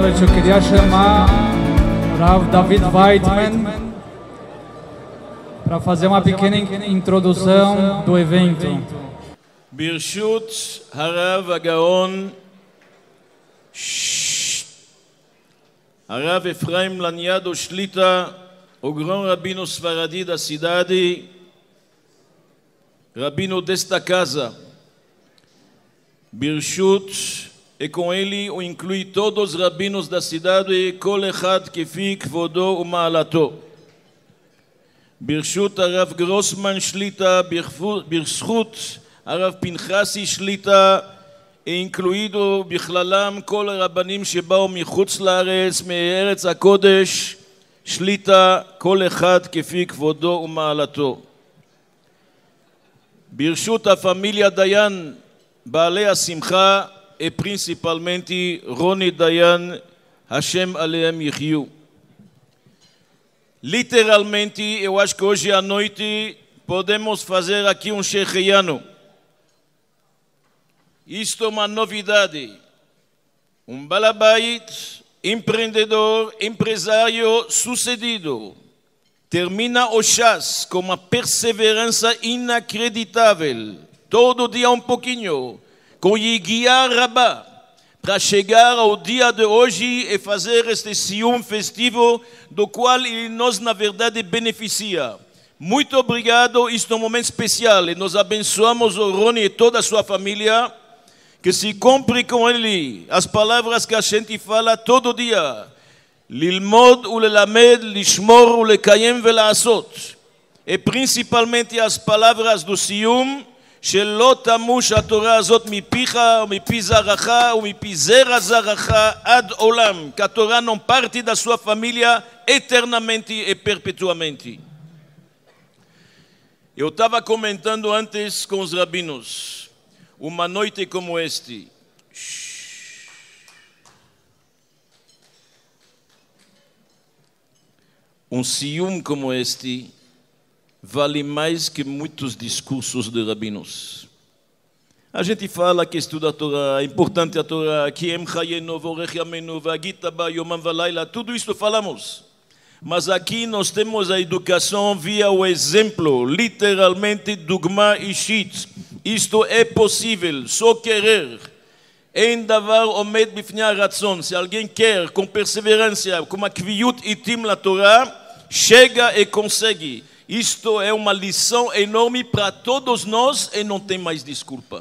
noite. Eu queria chamar o Rav David Weitman para fazer uma pequena introdução do evento. Birshut Harav Agaon Harav Efraim Laniado Shlita, o grão rabino Sfaradi da cidade, rabino desta casa. Birshut, e com ele o inclui todos os rabinos da cidade, Kol Echad Kefi Kvodo Uma'alato. Birshut Harav Grossman Shlita, Birshut Harav Pinchasi Shlita, e incluído בכללם כל הרבנים שבאו מחוץ לארץ, מארץ הקודש, שליטה, כל אחד כפי כבודו ומעלתו. ברשות הפמיליה דיין, בעלי השמחה, e principalmente רוני דיין, השם עליהם יחיו. Literalmente, eu acho que hoje à noite podemos fazer aqui shechianu. Isto é uma novidade. Balabait, empreendedor, empresário sucedido, termina o chás com uma perseverança inacreditável. Todo dia um pouquinho, com guiar rabá, para chegar ao dia de hoje e fazer este sium festivo do qual ele nos, na verdade, beneficia. Muito obrigado, isto é um momento especial e nós abençoamos o Rony e toda a sua família, que se cumpre com ele as palavras que a gente fala todo dia. Lilmod ulelamed, lishmor ulekayem vela'asot. E principalmente as palavras do Sium, שלא תמוש התורה הזאת מפיך ומפי זרעך ומפי זרע זרעך עד עולם. Que a Torá não parte da sua família eternamente e perpetuamente. Eu estava comentando antes com os rabinos. Uma noite como este, um sium como este, vale mais que muitos discursos de rabinos. A gente fala que estuda a Torá, é importante a Torá, que em chayenu, vorech yamenu, vagita ba yomam valayla, tudo isso falamos. Mas aqui nós temos a educação via o exemplo, literalmente dogma ishit. Isto é possível, só querer. Em davar omed bifnei haratzon. Se alguém quer, com perseverança, com uma kviut itim la Torá, chega e consegue. Isto é uma lição enorme para todos nós e não tem mais desculpa.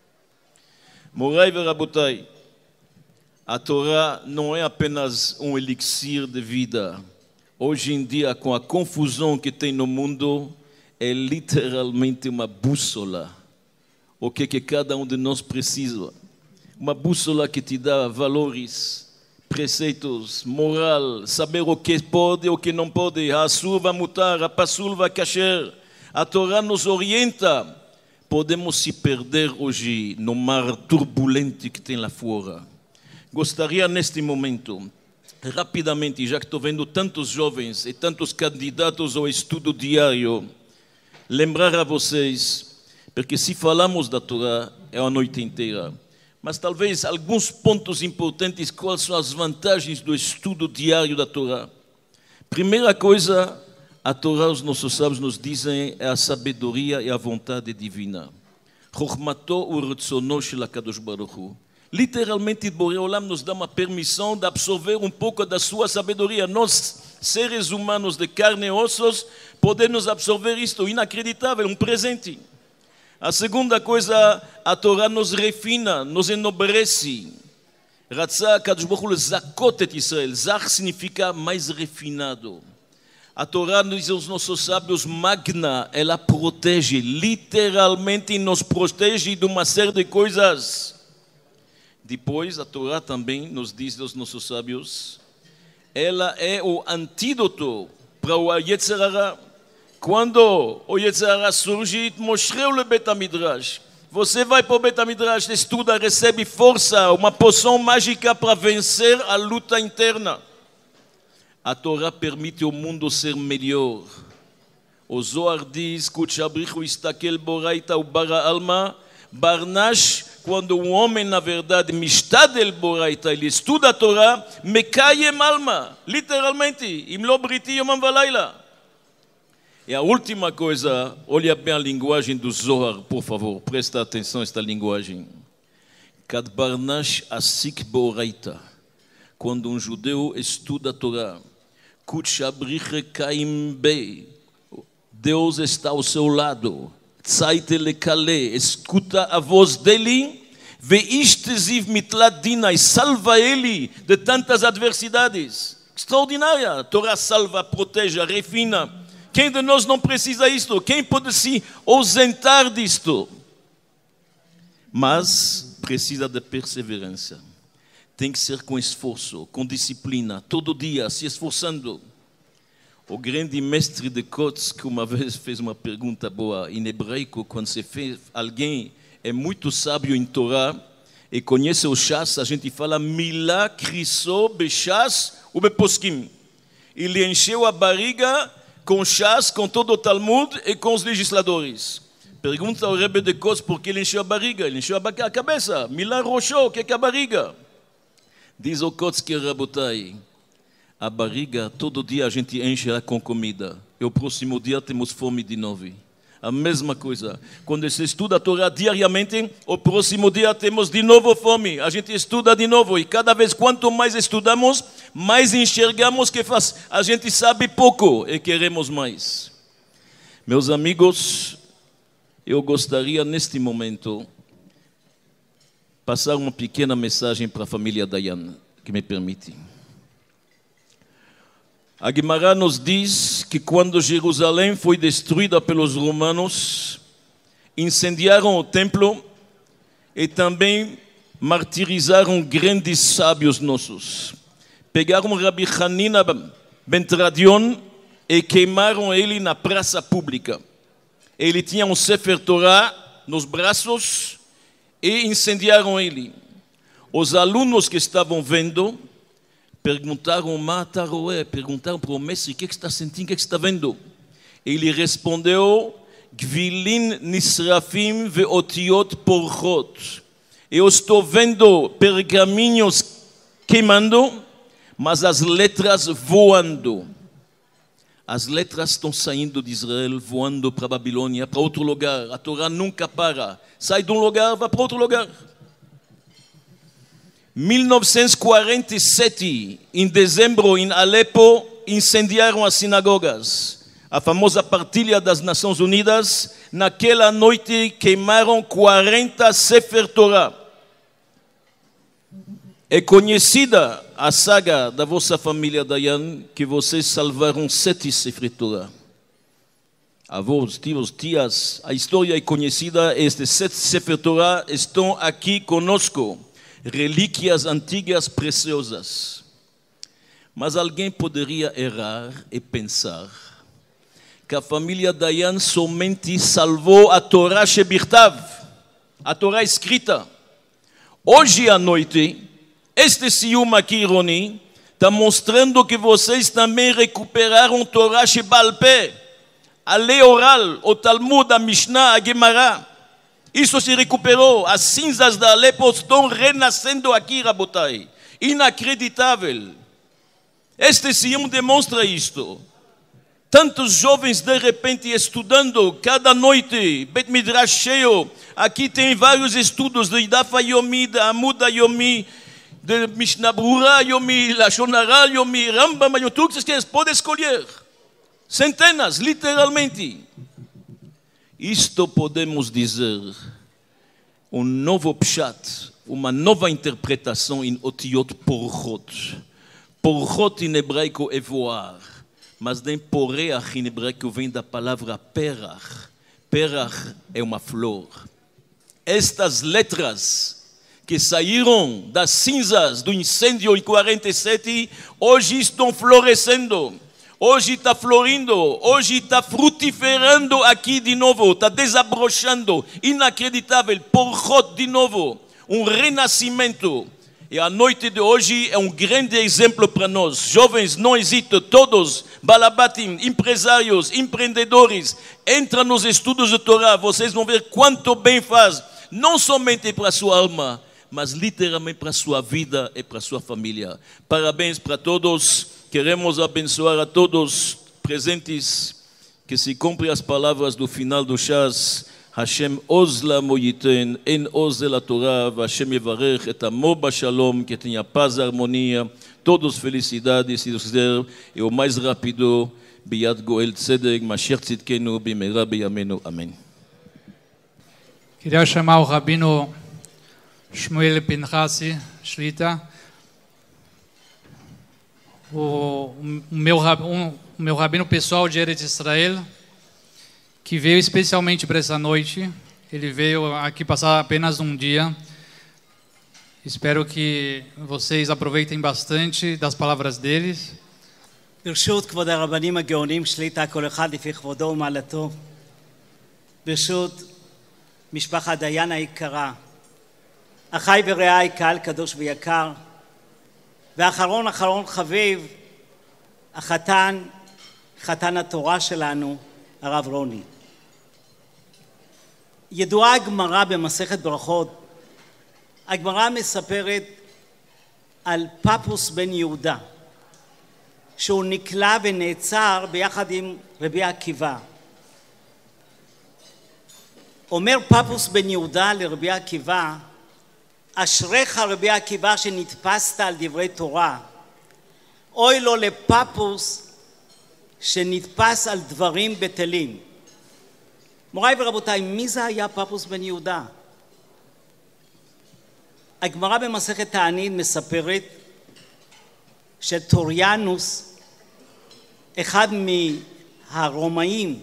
Morai ve Rabotai, a Torá não é apenas um elixir de vida. Hoje em dia, com a confusão que tem no mundo, é literalmente uma bússola. O que cada um de nós precisa. Uma bússola que te dá valores, preceitos, moral, saber o que pode e o que não pode. A Asur vai mutar, a Pasul vai kasher. A Torá nos orienta. Podemos se perder hoje no mar turbulento que tem lá fora. Gostaria neste momento, rapidamente, já que estou vendo tantos jovens e tantos candidatos ao estudo diário, lembrar a vocês, porque se falamos da Torá é a noite inteira, mas talvez alguns pontos importantes, quais são as vantagens do estudo diário da Torá. Primeira coisa, a Torá, os nossos sábios nos dizem, é a sabedoria e a vontade divina. Chokhmato u'retzono shel HaKadosh Baruch Hu. Literalmente, Borei Olam nos dá uma permissão de absorver um pouco da sua sabedoria. Nós, seres humanos de carne e ossos, podemos absorver isto, inacreditável, um presente. A segunda coisa, a Torá nos refina, nos enobrece. Ratzah Kadosh Baruch Hu zakot et Israel. Zach significa mais refinado. A Torá, diz os nossos sábios, magna, ela protege, literalmente nos protege de uma série de coisas. Depois, a Torá também nos diz aos nossos sábios, ela é o antídoto para o Yetzer Hara. Quando o Yetzer Hara surge, mostreu o Bet HaMidrash. Você vai para o Bet HaMidrash, estuda, recebe força, uma poção mágica para vencer a luta interna. A Torá permite ao mundo ser melhor. O Zohar diz, Kutchabrichu istakel boraita ubara alma, barnash quando um homem, na verdade, mishtadel boraita, ele estuda a Torá, mekayem alma, literalmente, im lo briti yomam velaila. E a última coisa, olha bem a linguagem do Zohar, por favor, presta atenção a esta linguagem. Kad barnash asik boraita, quando um judeu estuda a Torá, kutshabriche kaim be, Deus está ao seu lado, tzaite lekale, escuta a voz dele, veishteziv mitlat dinai, salva ele de tantas adversidades. Extraordinária, a Torá salva, protege, refina. Quem de nós não precisa disto? Quem pode se ausentar disto? Mas precisa de perseverança. Tem que ser com esforço, com disciplina, todo dia, se esforçando. O grande mestre de Kotz, que uma vez fez uma pergunta boa em hebraico, quando se fez, alguém é muito sábio em Torá e conhece o Shas, a gente fala milá kriso beshas u beposkim. Ele encheu a barriga com Shas, com todo o Talmud e com os legisladores. Pergunta ao Rebbe de Kotz por que ele encheu a barriga. Ele encheu a cabeça. Milá roxo, o que é a barriga? Diz o Kotz que Rabotai, a barriga, todo dia a gente enche ela com comida. E o próximo dia temos fome de novo. A mesma coisa. Quando se estuda a Torá diariamente, o próximo dia temos de novo fome. A gente estuda de novo. E cada vez quanto mais estudamos, mais enxergamos que a gente sabe pouco e queremos mais. Meus amigos, eu gostaria neste momento passar uma pequena mensagem para a família Dayan, que me permite. A Guimarães nos diz que quando Jerusalém foi destruída pelos romanos, incendiaram o templo e também martirizaram grandes sábios nossos. Pegaram Rabi Hanina ben Tradion e queimaram ele na praça pública. Ele tinha um Sefer Torah nos braços e incendiaram ele. Os alunos que estavam vendo perguntaram perguntaram para o mestre, o que está sentindo, o que está vendo? Ele respondeu, Gvilin nisrafim veotiot porchot. Eu estou vendo pergaminhos queimando, mas as letras voando. As letras estão saindo de Israel, voando para a Babilônia, para outro lugar. A Torá nunca para. Sai de um lugar, vai para outro lugar. 1947, em dezembro, em Alepo, incendiaram as sinagogas. A famosa partilha das Nações Unidas, naquela noite queimaram 40 Sefer Torah. É conhecida a saga da vossa família Dayan, que vocês salvaram 7 Sefer Torah. Avós, tios, tias, a história é conhecida, estes 7 Sefer Torah estão aqui conosco. Relíquias antigas preciosas. Mas alguém poderia errar e pensar que a família Dayan somente salvou a Torá Shebirtav, a Torá escrita. Hoje à noite, este Siyum aqui, Roni, está mostrando que vocês também recuperaram Torá Shebal Peh, a lei oral, o Talmud, a Mishnah, a Gemara. Isso se recuperou. As cinzas da Alepo estão renascendo aqui, Rabotai. Inacreditável. Este Siyum demonstra isto. Tantos jovens, de repente, estudando cada noite, Bet Midrash cheio. Aqui tem vários estudos de Dafa Yomi, de Amuda Yomi, de Mishnah Brura Yomi, Lashon Hara Yomi, Rambam, tudo que vocês podem escolher. Centenas, literalmente. Isto podemos dizer um novo pshat, uma nova interpretação em otiot porchot. Porchot em hebraico é voar, mas nem poreach em hebraico vem da palavra perach. Perach é uma flor. Estas letras que saíram das cinzas do incêndio em 47, hoje estão florescendo. Hoje está florindo, hoje está frutiferando aqui de novo, está desabrochando, inacreditável, porchot de novo, um renascimento. E a noite de hoje é um grande exemplo para nós. Jovens, não hesitem, todos, balabatim, empresários, empreendedores, entra nos estudos de Torá, vocês vão ver quanto bem faz. não somente para a sua alma, mas literalmente para a sua vida e para a sua família. Parabéns para todos, queremos abençoar a todos presentes, que se cumpram as palavras do final do Shas, Hashem oz lamo yiten, en oz de la Torá, Hashem yevarech et amo bashalom, que tenha paz e harmonia, todos felicidades, se Deus quiser, e o mais rápido, ביד גואל צדק, משיח צדקנו במהרה בימינו, אמן. Queria chamar o Rabino Shmuel Pinchasi Shlita, o meu rabino pessoal de Eretz Israel, que veio especialmente para essa noite. Ele veio aqui passar apenas um dia. Espero que vocês aproveitem bastante das palavras deles. ברשות כבוד הרבנים הגאונים שליטה, כל אחד לפי כבודו ומעלתו, ברשות משפחת דיין היקרה, אחיי ורעיי, קהל קדוש ויקר, ואחרון אחרון חביב, חתן התורה שלנו, הרב רוני. ידועה הגמרא במסכת ברכות, הגמרא מספרת על פפוס בן יהודה, שהוא נקלע ונעצר ביחד עם רבי עקיבא. אומר פפוס בן יהודה לרבי עקיבא, אשריך רבי עקיבא שנתפסת על דברי תורה, אוי לו לפפוס שנתפס על דברים בטלים. מוריי ורבותיי, מי זה היה פפוס בן יהודה? הגמרא במסכת תענית מספרת שטוריאנוס, אחד מהרומאים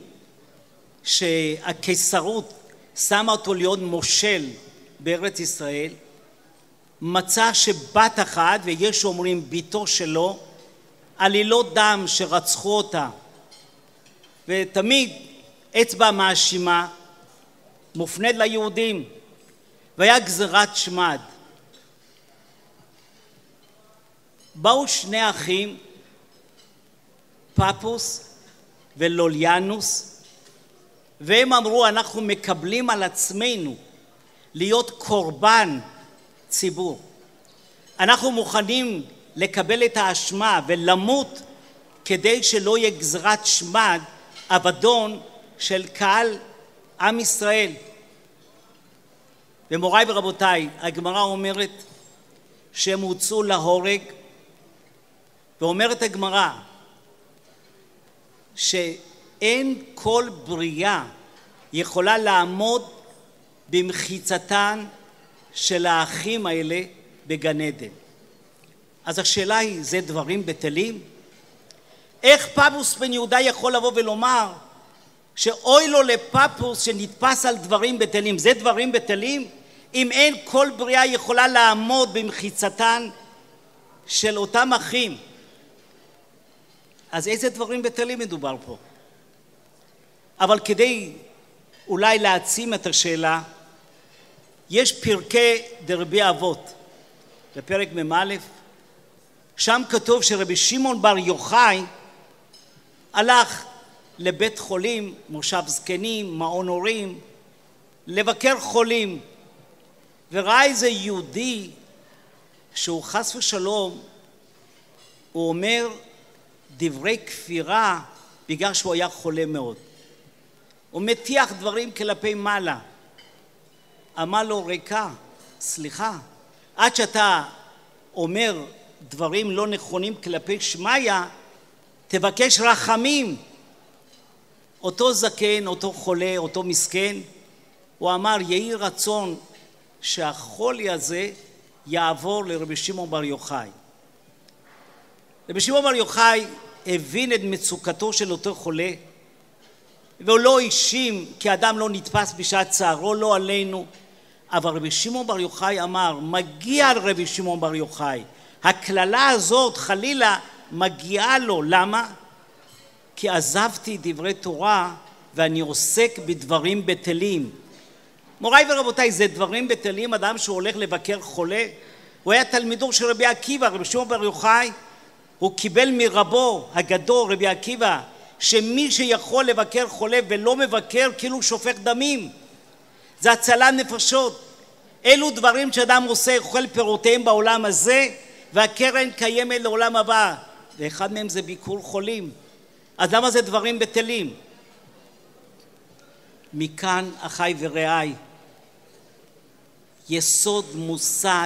שהקיסרות שמה אותו להיות מושל בארץ ישראל, מצא שבת אחת, ויש אומרים ביתו שלו, עלילות דם שרצחו אותה, ותמיד אצבע מאשימה מופנית ליהודים, והיה גזירת שמד. באו שני אחים, פפוס ולוליאנוס, והם אמרו, אנחנו מקבלים על עצמנו להיות קורבן ציבור. אנחנו מוכנים לקבל את האשמה ולמות כדי שלא יהיה גזירת שמד, אבדון של קהל עם ישראל. ומוריי ורבותיי, הגמרא אומרת שהם הוצאו להורג, ואומרת הגמרא שאין כל בריאה יכולה לעמוד במחיצתן של האחים האלה בגן עדן. אז השאלה היא, זה דברים בטלים? איך פפוס בן יהודה יכול לבוא ולומר שאוי לו לפפוס שנתפס על דברים בטלים? זה דברים בטלים? אם אין כל בריאה יכולה לעמוד במחיצתן של אותם אחים, אז איזה דברים בטלים מדובר פה? אבל כדי אולי להעצים את השאלה, יש פרקי דרבי אבות, בפרק מ"א, שם כתוב שרבי שמעון בר יוחאי הלך לבית חולים, מושב זקנים, מעון הורים, לבקר חולים, וראה איזה יהודי שהוא חס ושלום, הוא אומר דברי כפירה בגלל שהוא היה חולה מאוד. הוא מטיח דברים כלפי מעלה. אמר לו, ריקה, סליחה, עד שאתה אומר דברים לא נכונים כלפי שמיה, תבקש רחמים. אותו זקן, אותו חולה, אותו מסכן, הוא אמר, יהי רצון שהחולי הזה יעבור לרבי שמעון בר יוחאי. רבי שמעון בר יוחאי הבין את מצוקתו של אותו חולה, והוא לא האשים כי אדם לא נתפס בשעת צערו, לא עלינו, אבל רבי שמעון בר יוחאי אמר, מגיע לרבי שמעון בר יוחאי, הכללה הזאת חלילה מגיעה לו. למה? כי עזבתי דברי תורה ואני עוסק בדברים בטלים. מוריי ורבותיי, זה דברים בטלים? אדם שהולך לבקר חולה, הוא היה תלמידו של רבי עקיבא. רבי שמעון בר יוחאי, הוא קיבל מרבו הגדול רבי עקיבא, שמי שיכול לבקר חולה ולא מבקר כאילו שופך דמים. זה הצלת נפשות. אלו דברים שאדם עושה, אוכל פירותיהם בעולם הזה, והקרן קיימת לעולם הבא. ואחד מהם זה ביקור חולים. אז למה זה דברים בטלים? מכאן, אחיי ורעיי, יסוד מוסד,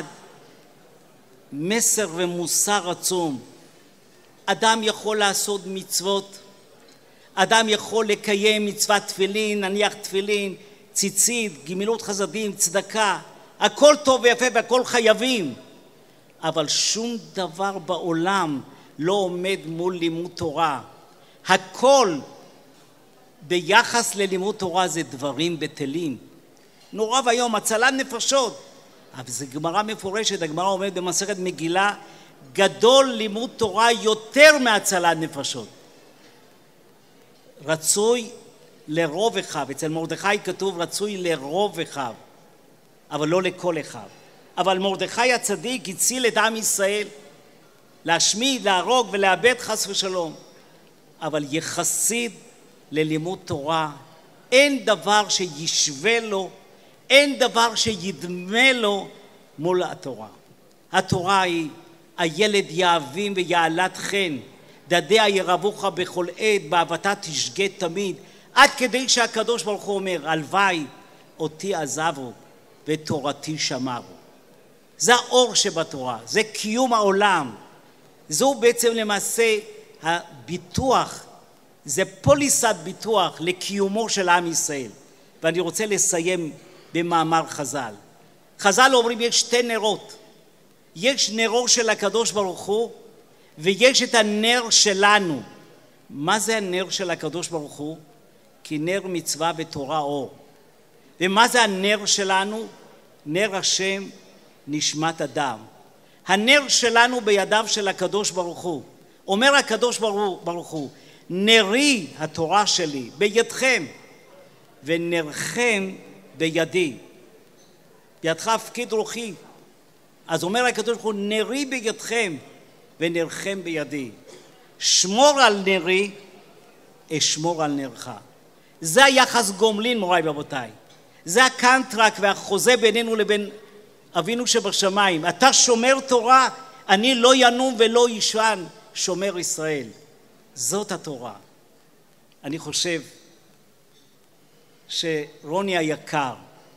מסר ומוסר עצום. אדם יכול לעשות מצוות, אדם יכול לקיים מצוות תפילין, נניח תפילין, ציצית, גמילות חסדים, צדקה, הכל טוב ויפה והכל חייבים, אבל שום דבר בעולם לא עומד מול לימוד תורה. הכל ביחס ללימוד תורה זה דברים בטלים. נורא והיום, הצלת נפשות. אבל זה גמרא מפורשת, הגמרא אומרת במסכת מגילה, גדול לימוד תורה יותר מהצלת נפשות. רצוי לרוב אחיו, אצל מרדכי כתוב רצוי לרוב אחיו, אבל לא לכל אחיו. אבל מרדכי הצדיק הציל את עם ישראל, להשמיד, להרוג ולאבד חס ושלום. אבל יחסית ללימוד תורה, אין דבר שישווה לו, אין דבר שידמה לו מול התורה. התורה היא הילד יאהבים ויעלת חן, דדיה ירבוך בכל עת, באהבתה תשגה תמיד, עד כדי שהקדוש ברוך הוא אומר, הלוואי אותי עזבו ותורתי שמרו. זה האור שבתורה, זה קיום העולם. זהו בעצם למעשה הביטוח, זה פוליסת ביטוח לקיומו של עם ישראל. ואני רוצה לסיים במאמר חז"ל. חז"ל אומרים יש שתי נרות. יש נרו של הקדוש ברוך הוא ויש את הנר שלנו. מה זה הנר של הקדוש ברוך הוא? כי נר מצווה ותורה אור. ומה זה הנר שלנו? נר השם נשמת אדם. הנר שלנו בידיו של הקדוש ברוך הוא. אומר הקדוש ברוך הוא, נרי התורה שלי בידכם ונרכם בידי. בידך הפקיד רוחי. אז אומר הקדוש ברוך הוא, נרי בידכם ונרכם בידי. שמור על נרי, אשמור על נרך. זה היחס גומלין, מוריי ורבותיי. זה הקנטרק והחוזה בינינו לבין אבינו שבשמיים. אתה שומר תורה, אני לא ינום ולא ישן, שומר ישראל. זאת התורה. אני חושב שרוני היקר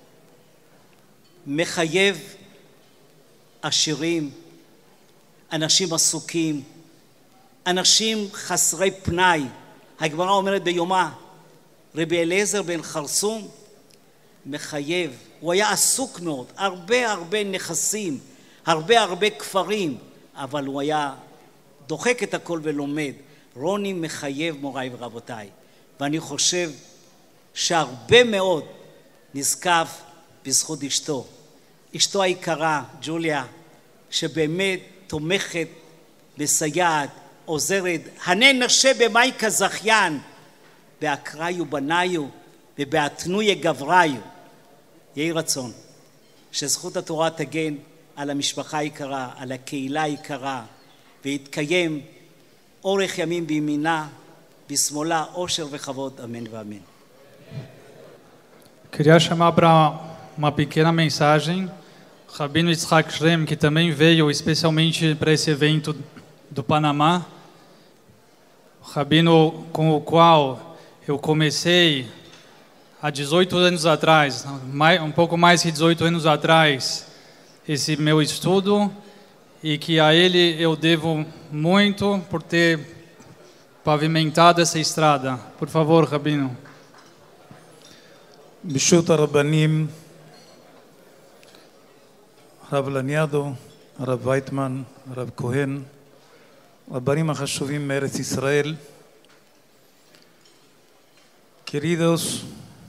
מחייב עשירים, אנשים עסוקים, אנשים חסרי פנאי. הגמרא אומרת ביומה, רבי אליעזר בן חרסום מחייב, הוא היה עסוק מאוד, הרבה נכסים, הרבה כפרים, אבל הוא היה דוחק את הכל ולומד. רוני מחייב, מוריי ורבותיי, ואני חושב שהרבה מאוד נזקף בזכות אשתו. אשתו היקרה, ג'וליה, שבאמת תומכת, מסייעת, עוזרת, הנה נשה במאי כזכיין, באקראיו בניו ובאתנויה גבריו. יהי רצון שזכות התורה תגן על המשפחה היקרה, על הקהילה היקרה, ויתקיים אורך ימים בימינה, בשמאלה אושר וכבוד, אמן ואמן. Queria chamar para uma pequena mensagem Rabino Yitzhak Shrem, que também veio especialmente para esse evento do Panamá, Rabino com o qual eu comecei há 18 anos atrás, um pouco mais que 18 anos atrás, esse meu estudo, e que a ele eu devo muito por ter pavimentado essa estrada. Por favor, Rabino. ברשות הרבנים, הרב לניאדו, הרב וייטמן, הרב כהן, רבנים החשובים מארץ ישראל, queridos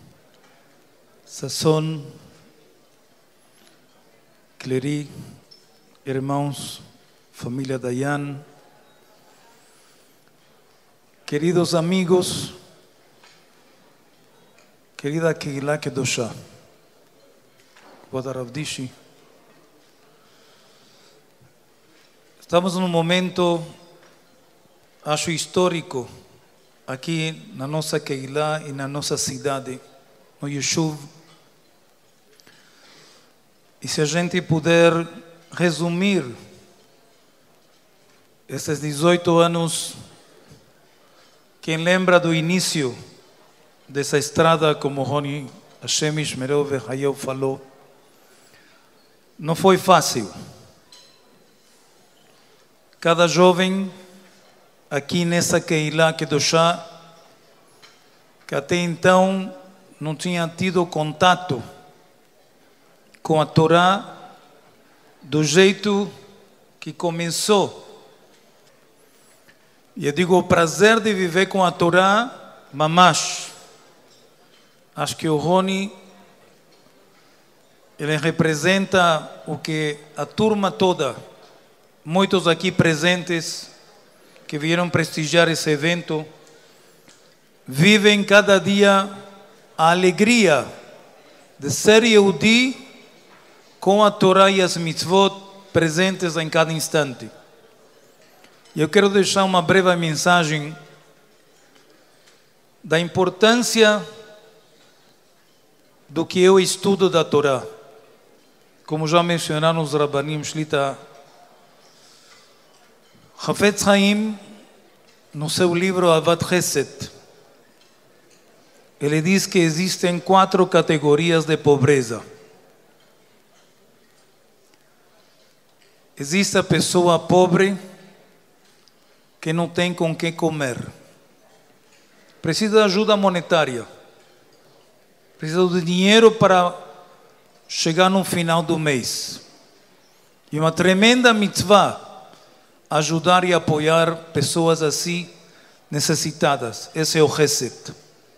Sasson, Clery, irmãos, família Dayan, queridos amigos, querida קהילה קדושה, כבוד הרב דישי, estamos num momento, acho histórico, aqui na nossa קהילה e na nossa cidade, no Yeshuv E se a gente puder resumir esses 18 anos, quem lembra do início dessa estrada, como Rony Hashem Ishmereu Vechayeu falou, não foi fácil. Cada jovem aqui nessa Keilah Kedoshá, que até então não tinha tido contato com a Torá do jeito que começou. E eu digo, o prazer de viver com a Torá, mamash. Acho que o Rony, ele representa o que a turma toda, muitos aqui presentes, que vieram prestigiar esse evento, vivem cada dia a alegria de ser Yehudi com a Torá e as mitzvot presentes em cada instante. E eu quero deixar uma breve mensagem da importância do que eu estudo da Torá. Como já mencionaram os Rabanim Shlita, Hafetz Haim, no seu livro Avat Chesed, ele diz que existem 4 categorias de pobreza. Existe a pessoa pobre que não tem com que comer. Precisa de ajuda monetária. Precisa de dinheiro para chegar no final do mês. E uma tremenda mitzvah ajudar e apoiar pessoas assim necessitadas. Esse é o Chesed.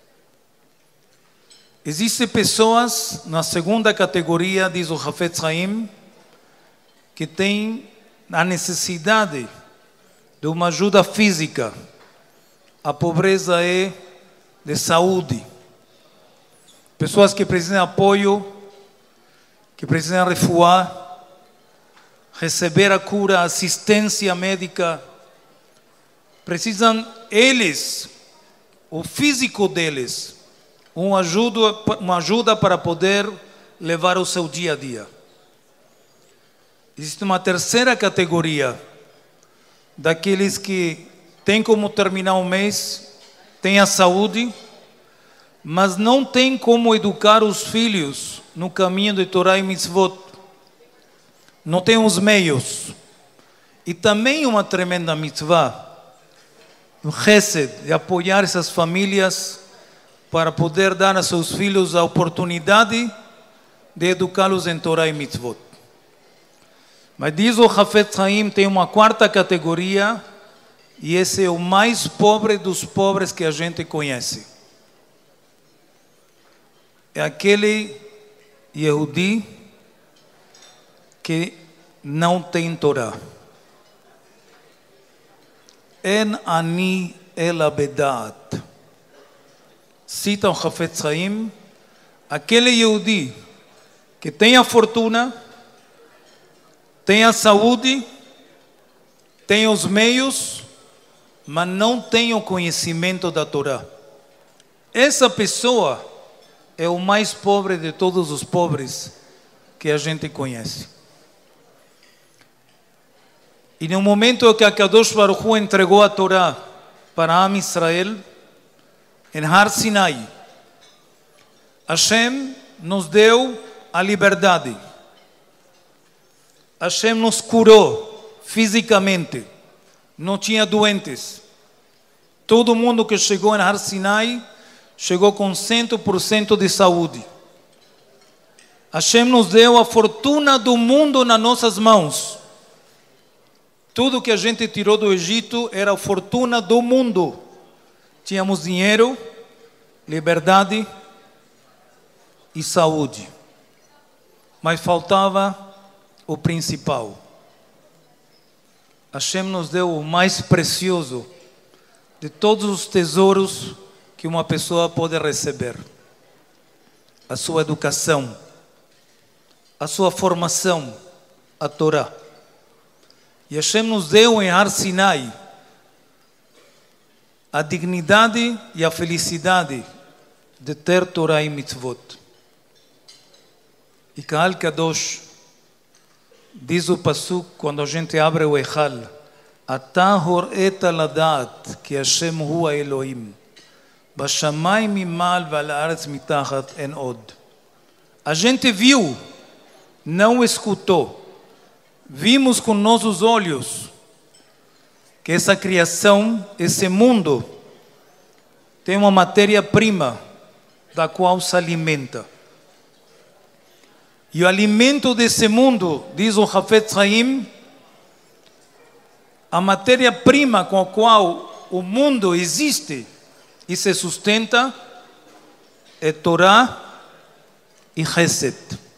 Existem pessoas na segunda categoria, diz o Hafetz Haim, que têm a necessidade de uma ajuda física. A pobreza é de saúde. Pessoas que precisam de apoio, que precisam refuar, receber a cura, assistência médica. Precisam eles, o físico deles, uma ajuda para poder levar o seu dia a dia. Existe uma terceira categoria, daqueles que têm como terminar o mês, têm a saúde, mas não têm como educar os filhos no caminho de Torá e Mitzvot. Não têm os meios. E também uma tremenda mitzvah, o Chesed, de apoiar essas famílias para poder dar a seus filhos a oportunidade de educá-los em Torá e Mitzvot. Mas diz o Hafetz Haim, tem uma quarta categoria, e esse é o mais pobre dos pobres que a gente conhece. É aquele Yehudi que não tem Torá. En ani ela bedat. Cita o Hafetz Haim, aquele Yehudi que tem a fortuna, tem a saúde, tem os meios, mas não tem o conhecimento da Torá. Essa pessoa é o mais pobre de todos os pobres que a gente conhece. E no momento que a Kadosh Baruch Hu entregou a Torá para Am Israel, em Har Sinai, Hashem nos deu a liberdade. Hashem nos curou fisicamente. Não tinha doentes. Todo mundo que chegou em Har Sinai chegou com 100% de saúde. Hashem nos deu a fortuna do mundo nas nossas mãos. Tudo que a gente tirou do Egito era a fortuna do mundo. Tínhamos dinheiro, liberdade e saúde. Mas faltava o principal. Hashem nos deu o mais precioso de todos os tesouros que uma pessoa pode receber. A sua educação, a sua formação, a Torá. E Hashem nos deu em Har Sinai a dignidade e a felicidade de ter Torá e Mitzvot. E Kahal Kadosh, diz o Pasuk, quando a gente abre o Echal, Ata hor'eta ladat ki Hashem hu Elohim, bashamayim mimal ve'al haaretz mitachat en od. A gente viu, não escutou. Vimos com nossos olhos que essa criação, esse mundo, tem uma matéria-prima da qual se alimenta. E o alimento desse mundo, diz o Hafetz Haim, a matéria-prima com a qual o mundo existe e se sustenta é Torá e Chesed.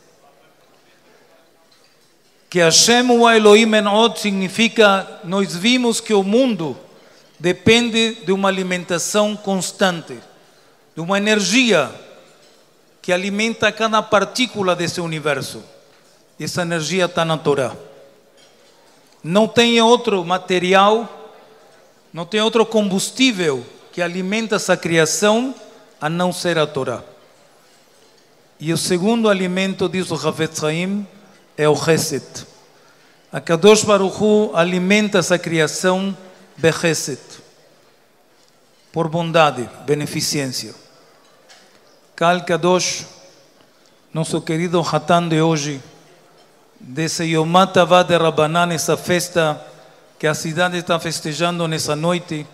Que Hashem o Elohim en Od significa, nós vimos que o mundo depende de uma alimentação constante, de uma energia que alimenta cada partícula desse universo. Essa energia está na Torá. Não tem outro material, não tem outro combustível que alimenta essa criação a não ser a Torá. E o segundo alimento, diz o Hafetz Haim, é o Chesed. A Kadosh Baruch Hu alimenta essa criação Bechesed, por bondade, beneficência. Kal Kadosh, nosso querido Hatan de hoje, desse Yom HaTavá de Rabbanan, essa festa que a cidade está festejando nessa noite,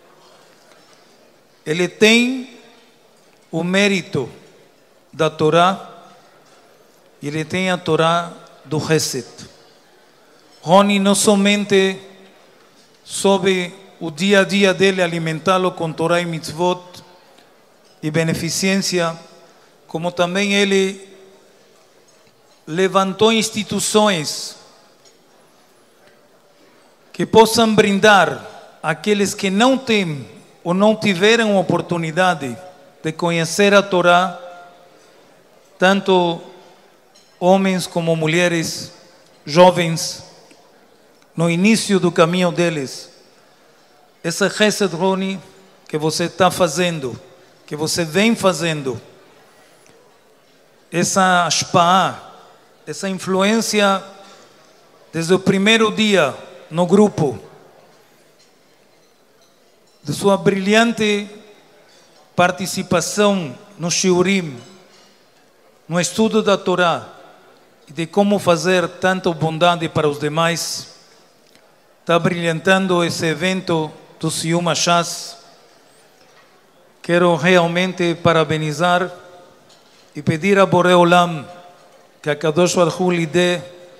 ele tem o mérito da Torá, e ele tem a Torá do Chesed. Roni não somente soube o dia a dia dele alimentá-lo com Torá e mitzvot e beneficência, como também ele levantou instituições que possam brindar aqueles que não têm ou não tiveram oportunidade de conhecer a Torá, tanto homens como mulheres, jovens, no início do caminho deles. Esse Chesed, Roni, que você está fazendo, que você vem fazendo, essa ashpa'ah, essa influência desde o primeiro dia no grupo, de sua brilhante participação no shiurim, no estudo da Torá, e de como fazer tanta bondade para os demais, está brilhantando esse evento do Siyum HaShas. Quero realmente parabenizar e pedir a Borei Olam que a Kadosh Baruch Hu lhe dê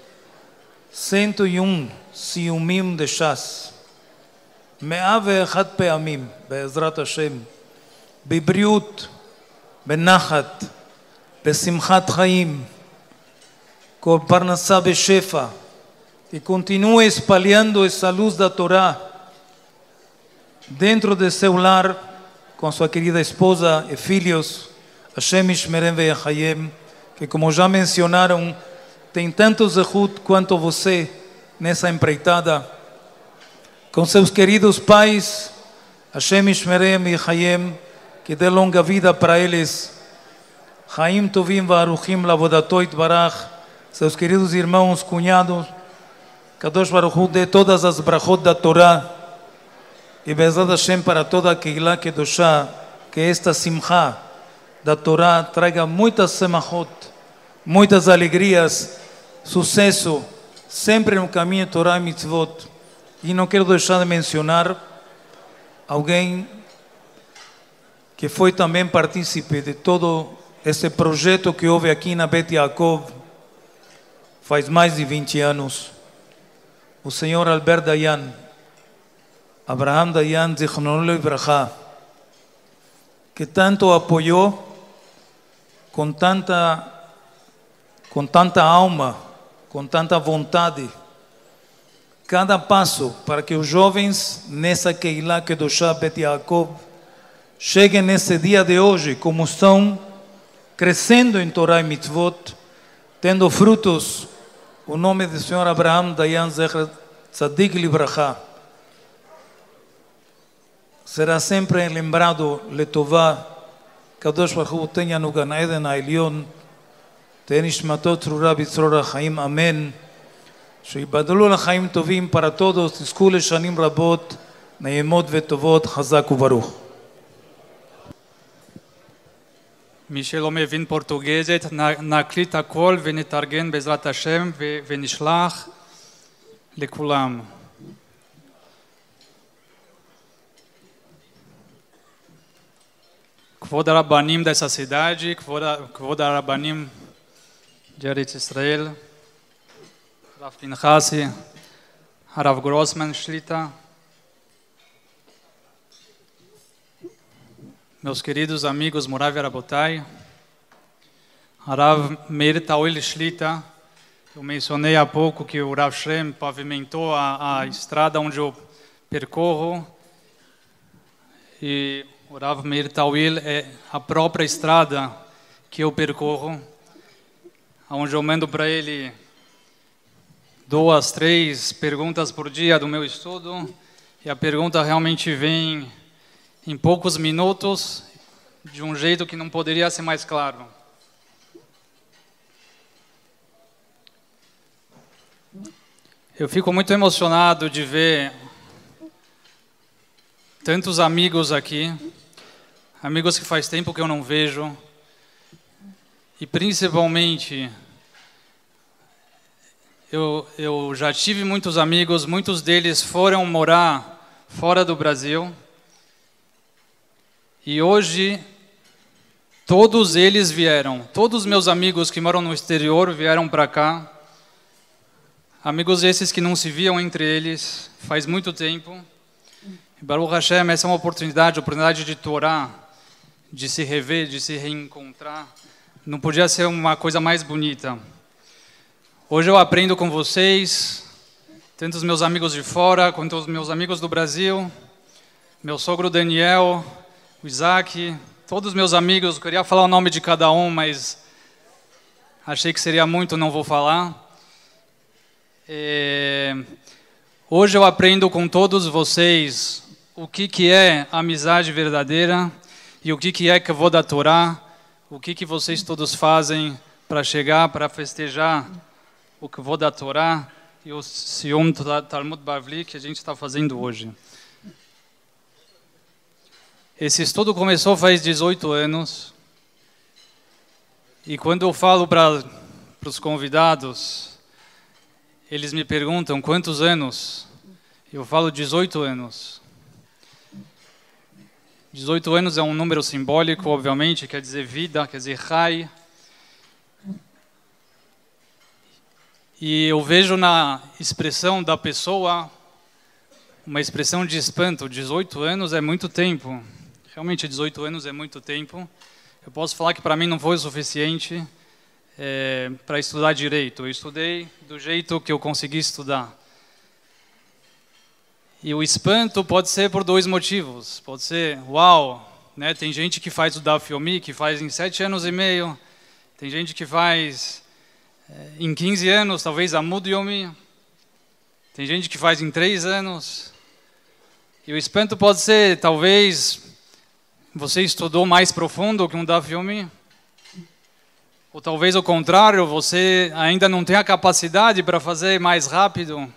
101 Siyumim de Shas, 101 פעמים, בעזרת השם, בבריאות, בנחת, בשמחת חיים, com parnassá בשפע, que continue espalhando essa luz da Torá dentro de seu lar, com sua querida esposa e filhos, Hashem Yishmerem Veyachayem, que, como já mencionaram, tem tanto zehut quanto você nessa empreitada, com seus queridos pais, Hashem Yishmerem Veyachayem, que dê longa vida para eles, Chaim Tovim Va'aruchim Lavodato Yitbarach, seus queridos irmãos, cunhados, Kadosh Baruch Hu dê todas as brachot da Torá, e Be'ezrat Hashem para toda a Keilah Kedoshá, que esta simcha da Torá traga muitas semachot, muitas alegrias, sucesso, sempre no caminho Torá e mitzvot. E não quero deixar de mencionar alguém que foi também partícipe de todo esse projeto que houve aqui na Bet Yaakov faz mais de 20 anos. O senhor Albert Dayan, Abraham Dayan, Zichrono Livracha, que tanto apoiou com tanta alma, com tanta vontade, cada passo para que os jovens nessa Keilah Kedoshá Bet Yaakov cheguem nesse dia de hoje, como estão crescendo em Torá e Mitzvot, tendo frutos, o nome do senhor Abraham Dayan Zecher Tzadik Livracha será sempre lembrado letová. Kadosh Baruch Hu tenha no Gan Eden Ailion, tenha nishmatot tzrura b'tzror hachaim, amém. שיבדלו לחיים טובים para todos, תזכו לשנים רבות, נעימות וטובות, חזק וברוך. מי שלא מבין פורטוגזית, נקליט הכל ונתארגן בעזרת השם ונשלח לכולם. כבוד הרבנים dessa cidade, כבוד הרבנים de Eretz Israel, הרב פנחסי, הרב גרוסמן שליטה, meus queridos amigos Morav Rabotai, Harav Meir Tawil Shlita, eu mencionei há pouco que o Rav Shrem pavimentou a estrada onde eu percorro, e o Rav Meir Tawil é a própria estrada que eu percorro, onde eu mando para ele 2, 3 perguntas por dia do meu estudo, e a pergunta realmente vem em poucos minutos, de um jeito que não poderia ser mais claro. Eu fico muito emocionado de ver tantos amigos aqui, amigos que faz tempo que eu não vejo, e principalmente eu já tive muitos amigos, muitos deles foram morar fora do Brasil, e hoje todos eles vieram, todos os meus amigos que moram no exterior vieram para cá, amigos esses que não se viam entre eles faz muito tempo. E Baruch Hashem, essa é uma oportunidade de Torá, de se rever, de se reencontrar. Não podia ser uma coisa mais bonita. Hoje eu aprendo com vocês, tanto os meus amigos de fora, quanto os meus amigos do Brasil, meu sogro Daniel, o Isaac, todos os meus amigos. Eu queria falar o nome de cada um, mas achei que seria muito, não vou falar. Hoje eu aprendo com todos vocês o que é amizade verdadeira e o que é Kavod HaTorah, o que vocês todos fazem para chegar, para festejar o Kavod HaTorah e o Siyum Talmud Bavli que a gente está fazendo hoje. Esse estudo começou faz 18 anos e quando eu falo para os convidados, eles me perguntam quantos anos, eu falo 18 anos. 18 anos é um número simbólico, obviamente, quer dizer vida, quer dizer Chai. E eu vejo na expressão da pessoa uma expressão de espanto. 18 anos é muito tempo. Realmente 18 anos é muito tempo. Eu posso falar que para mim não foi o suficiente para estudar direito. Eu estudei do jeito que eu consegui estudar. E o espanto pode ser por 2 motivos. Pode ser, uau, né? Tem gente que faz o Daf Yomi, que faz em 7 anos e meio. Tem gente que faz em 15 anos, talvez Amud Yomi. Tem gente que faz em 3 anos. E o espanto pode ser, talvez, você estudou mais profundo que um Daf Yomi. Ou talvez o contrário, você ainda não tem a capacidade para fazer mais rápido.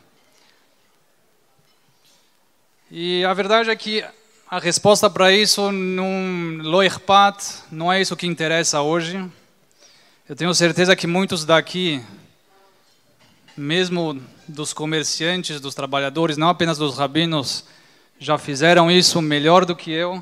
E a verdade é que a resposta para isso não é isso que interessa hoje. Eu tenho certeza que muitos daqui, mesmo dos comerciantes, dos trabalhadores, não apenas dos rabinos, já fizeram isso melhor do que eu.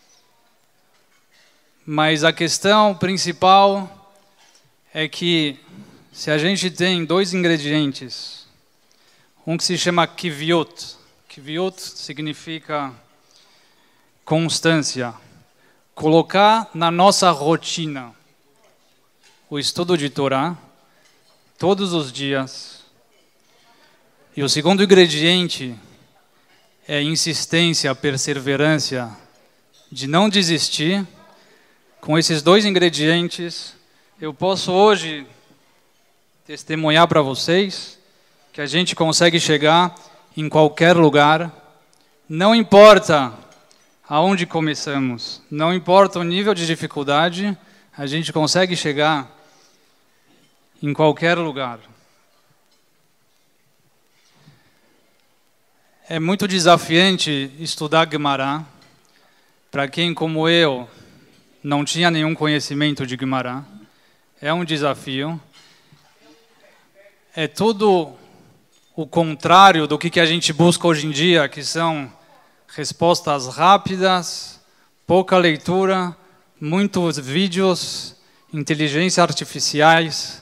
Mas a questão principal é que se a gente tem 2 ingredientes, um que se chama kivyot. Kivyot significa constância. Colocar na nossa rotina o estudo de Torá todos os dias. E o segundo ingrediente é insistência, perseverança, de não desistir. Com esses 2 ingredientes, eu posso hoje testemunhar para vocês que a gente consegue chegar em qualquer lugar, não importa aonde começamos, não importa o nível de dificuldade, a gente consegue chegar em qualquer lugar. É muito desafiante estudar Guimarães. Para quem, como eu, não tinha nenhum conhecimento de Guimarães, é um desafio. É tudo o contrário do que a gente busca hoje em dia, que são respostas rápidas, pouca leitura, muitos vídeos, inteligência artificiais,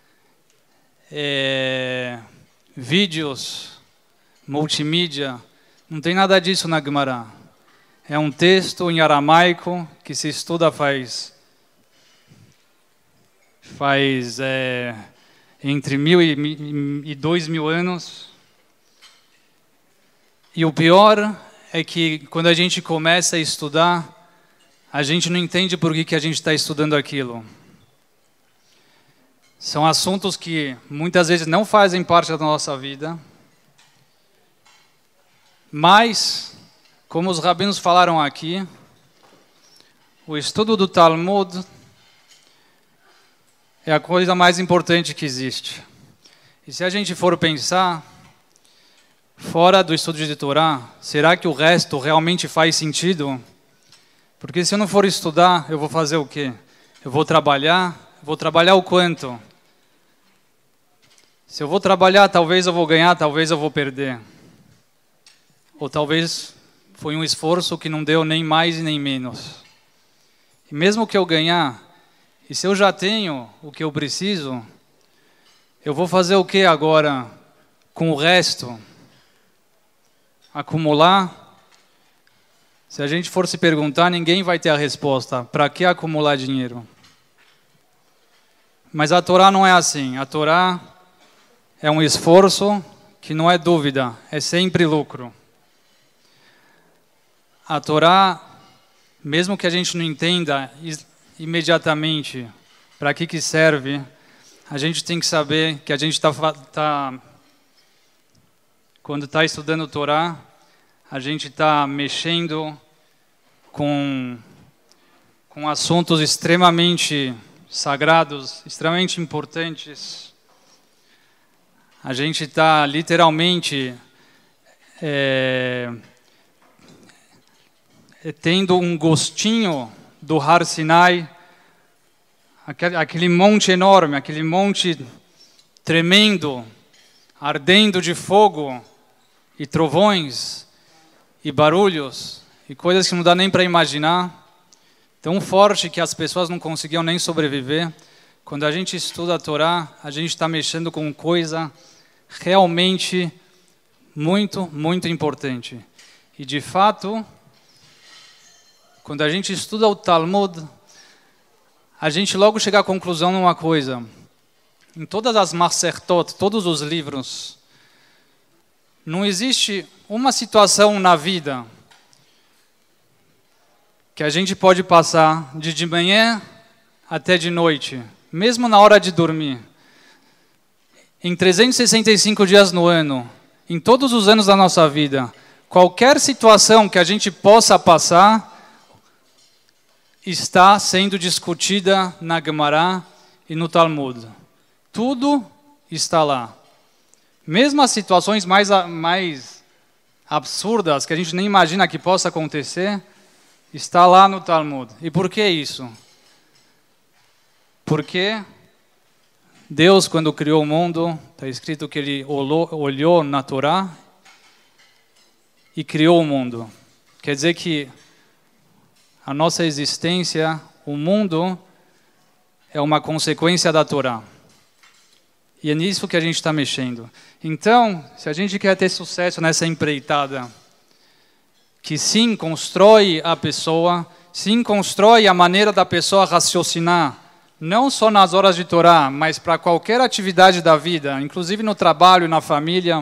vídeos, multimídia. Não tem nada disso na Guimarães. É um texto em aramaico que se estuda faz entre 1000 e 2000 anos. E o pior é que quando a gente começa a estudar, a gente não entende por que a gente está estudando aquilo. São assuntos que muitas vezes não fazem parte da nossa vida, mas, como os rabinos falaram aqui, o estudo do Talmud é a coisa mais importante que existe. E se a gente for pensar, fora do estudo de Torá, será que o resto realmente faz sentido? Porque se eu não for estudar, eu vou fazer o quê? Eu vou trabalhar o quanto? Se eu vou trabalhar, talvez eu vou ganhar, talvez eu vou perder. Ou talvez foi um esforço que não deu nem mais e nem menos. E mesmo que eu ganhar, e se eu já tenho o que eu preciso, eu vou fazer o que agora com o resto? Acumular? Se a gente for se perguntar, ninguém vai ter a resposta. Para que acumular dinheiro? Mas a Torá não é assim. A Torá é um esforço que não é dúvida, é sempre lucro. A Torá, mesmo que a gente não entenda imediatamente para que serve, a gente tem que saber que a gente quando está estudando a Torá, a gente está mexendo com assuntos extremamente sagrados, extremamente importantes. A gente está literalmente tendo um gostinho do Har Sinai, aquele monte enorme, aquele monte tremendo, ardendo de fogo e trovões e barulhos e coisas que não dá nem para imaginar, tão forte que as pessoas não conseguiam nem sobreviver. Quando a gente estuda a Torá, a gente está mexendo com coisa realmente muito, muito importante. E de fato, quando a gente estuda o Talmud, a gente logo chega à conclusão numa coisa. Em todas as Masertot, todos os livros, não existe uma situação na vida que a gente pode passar de manhã até de noite, mesmo na hora de dormir, em 365 dias no ano, em todos os anos da nossa vida, qualquer situação que a gente possa passar está sendo discutida na Gemara e no Talmud. Tudo está lá. Mesmo as situações mais absurdas, que a gente nem imagina que possa acontecer, está lá no Talmud. E por que isso? Porque Deus, quando criou o mundo, está escrito que Ele olhou na Torá e criou o mundo. Quer dizer que a nossa existência, o mundo, é uma consequência da Torá. E é nisso que a gente está mexendo. Então, se a gente quer ter sucesso nessa empreitada, que sim, constrói a pessoa, sim, constrói a maneira da pessoa raciocinar, não só nas horas de Torá, mas para qualquer atividade da vida, inclusive no trabalho, na família,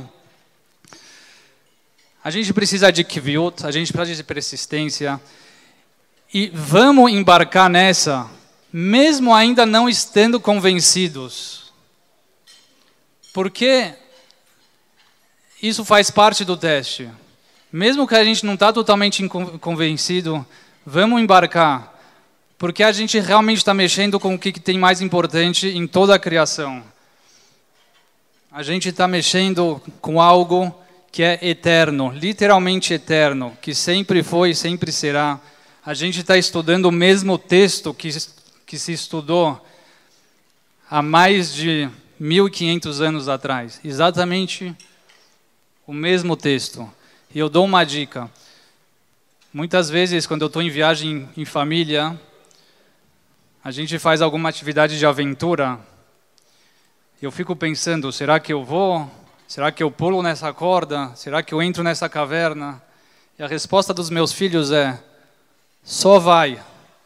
a gente precisa de kviut, a gente precisa de persistência. E vamos embarcar nessa, mesmo ainda não estando convencidos. Porque isso faz parte do teste. Mesmo que a gente não está totalmente convencido, vamos embarcar. Porque a gente realmente está mexendo com o que tem mais importante em toda a criação. A gente está mexendo com algo que é eterno, literalmente eterno, que sempre foi e sempre será. A gente está estudando o mesmo texto que se estudou há mais de 1.500 anos atrás. Exatamente o mesmo texto. E eu dou uma dica. Muitas vezes, quando eu estou em viagem em família, a gente faz alguma atividade de aventura, eu fico pensando, será que eu vou? Será que eu pulo nessa corda? Será que eu entro nessa caverna? E a resposta dos meus filhos é, só vai.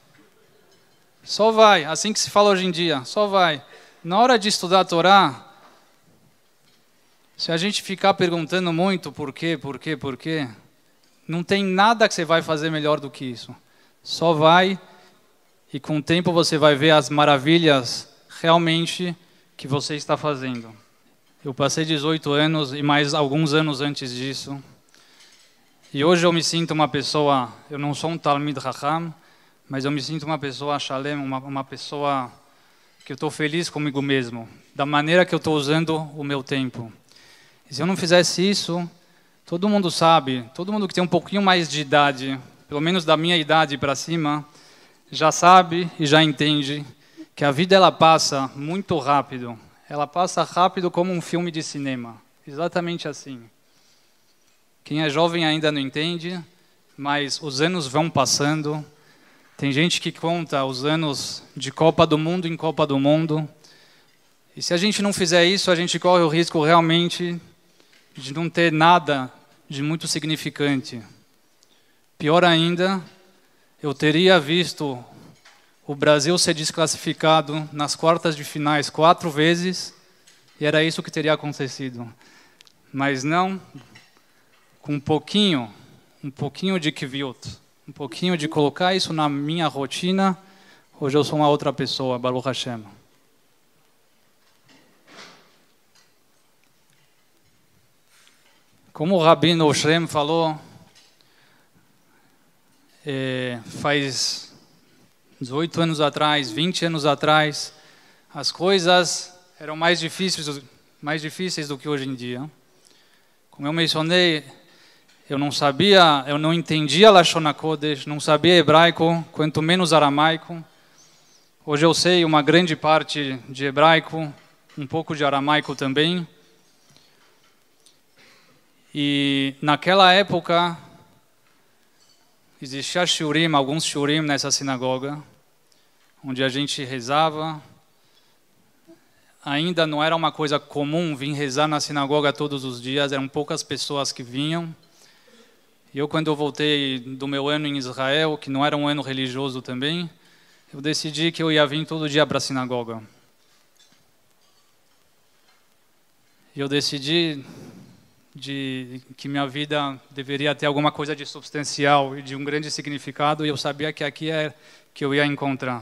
Só vai, assim que se fala hoje em dia, só vai. Na hora de estudar a Torá, se a gente ficar perguntando muito por quê, não tem nada que você vai fazer melhor do que isso. Só vai e com o tempo você vai ver as maravilhas realmente que você está fazendo. Eu passei 18 anos e mais alguns anos antes disso. E hoje eu me sinto uma pessoa, eu não sou um Talmid Raham, mas eu me sinto uma pessoa shalem, uma pessoa que eu estou feliz comigo mesmo, da maneira que eu estou usando o meu tempo. E se eu não fizesse isso, todo mundo sabe, todo mundo que tem um pouquinho mais de idade, pelo menos da minha idade para cima, já sabe e já entende que a vida ela passa muito rápido. Ela passa rápido como um filme de cinema, exatamente assim. Quem é jovem ainda não entende, mas os anos vão passando. Tem gente que conta os anos de Copa do Mundo em Copa do Mundo. E se a gente não fizer isso, a gente corre o risco realmente de não ter nada de muito significante. Pior ainda, eu teria visto o Brasil ser desclassificado nas quartas de finais 4 vezes, e era isso que teria acontecido. Mas não, com um pouquinho de kviut, um pouquinho de colocar isso na minha rotina, hoje eu sou uma outra pessoa, Baruch Hashem. Como o Rabino Shrem falou, faz 18 anos atrás, 20 anos atrás, as coisas eram mais difíceis do que hoje em dia. Como eu mencionei, eu não entendia Lashon HaKodesh, não sabia hebraico, quanto menos aramaico. Hoje eu sei uma grande parte de hebraico, um pouco de aramaico também. E naquela época, existia shiurim, alguns shiurim nessa sinagoga, onde a gente rezava. Ainda não era uma coisa comum vir rezar na sinagoga todos os dias, eram poucas pessoas que vinham. E eu, quando eu voltei do meu ano em Israel, que não era um ano religioso também, eu decidi que eu ia vir todo dia para a sinagoga. E eu decidi que minha vida deveria ter alguma coisa de substancial e de um grande significado, e eu sabia que aqui é que eu ia encontrar.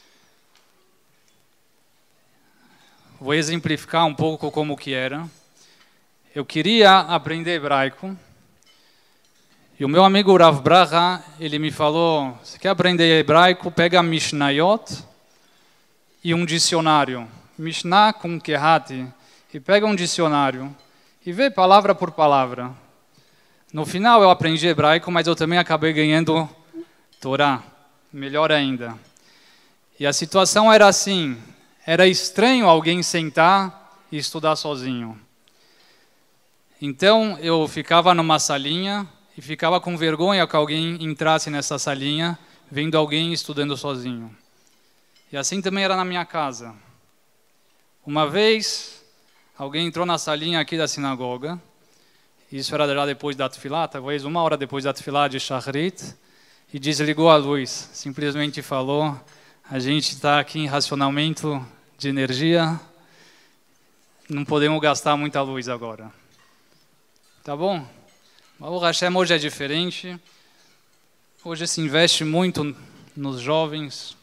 Vou exemplificar um pouco como que era. Eu queria aprender hebraico, e o meu amigo Rav Braha, ele me falou, você quer aprender hebraico, pega Mishnayot e um dicionário. Mishnah com Kehati, e pega um dicionário e vê palavra por palavra. No final eu aprendi hebraico, mas eu também acabei ganhando Torá, melhor ainda. E a situação era assim, era estranho alguém sentar e estudar sozinho. Então eu ficava numa salinha e ficava com vergonha que alguém entrasse nessa salinha, vendo alguém estudando sozinho. E assim também era na minha casa. Uma vez, alguém entrou na salinha aqui da sinagoga, isso era já depois da tefilá, talvez 1 hora depois da tefilá de Shachrit, e desligou a luz, simplesmente falou, a gente está aqui em racionamento de energia, não podemos gastar muita luz agora. Tá bom? O Hashem hoje é diferente, hoje se investe muito nos jovens.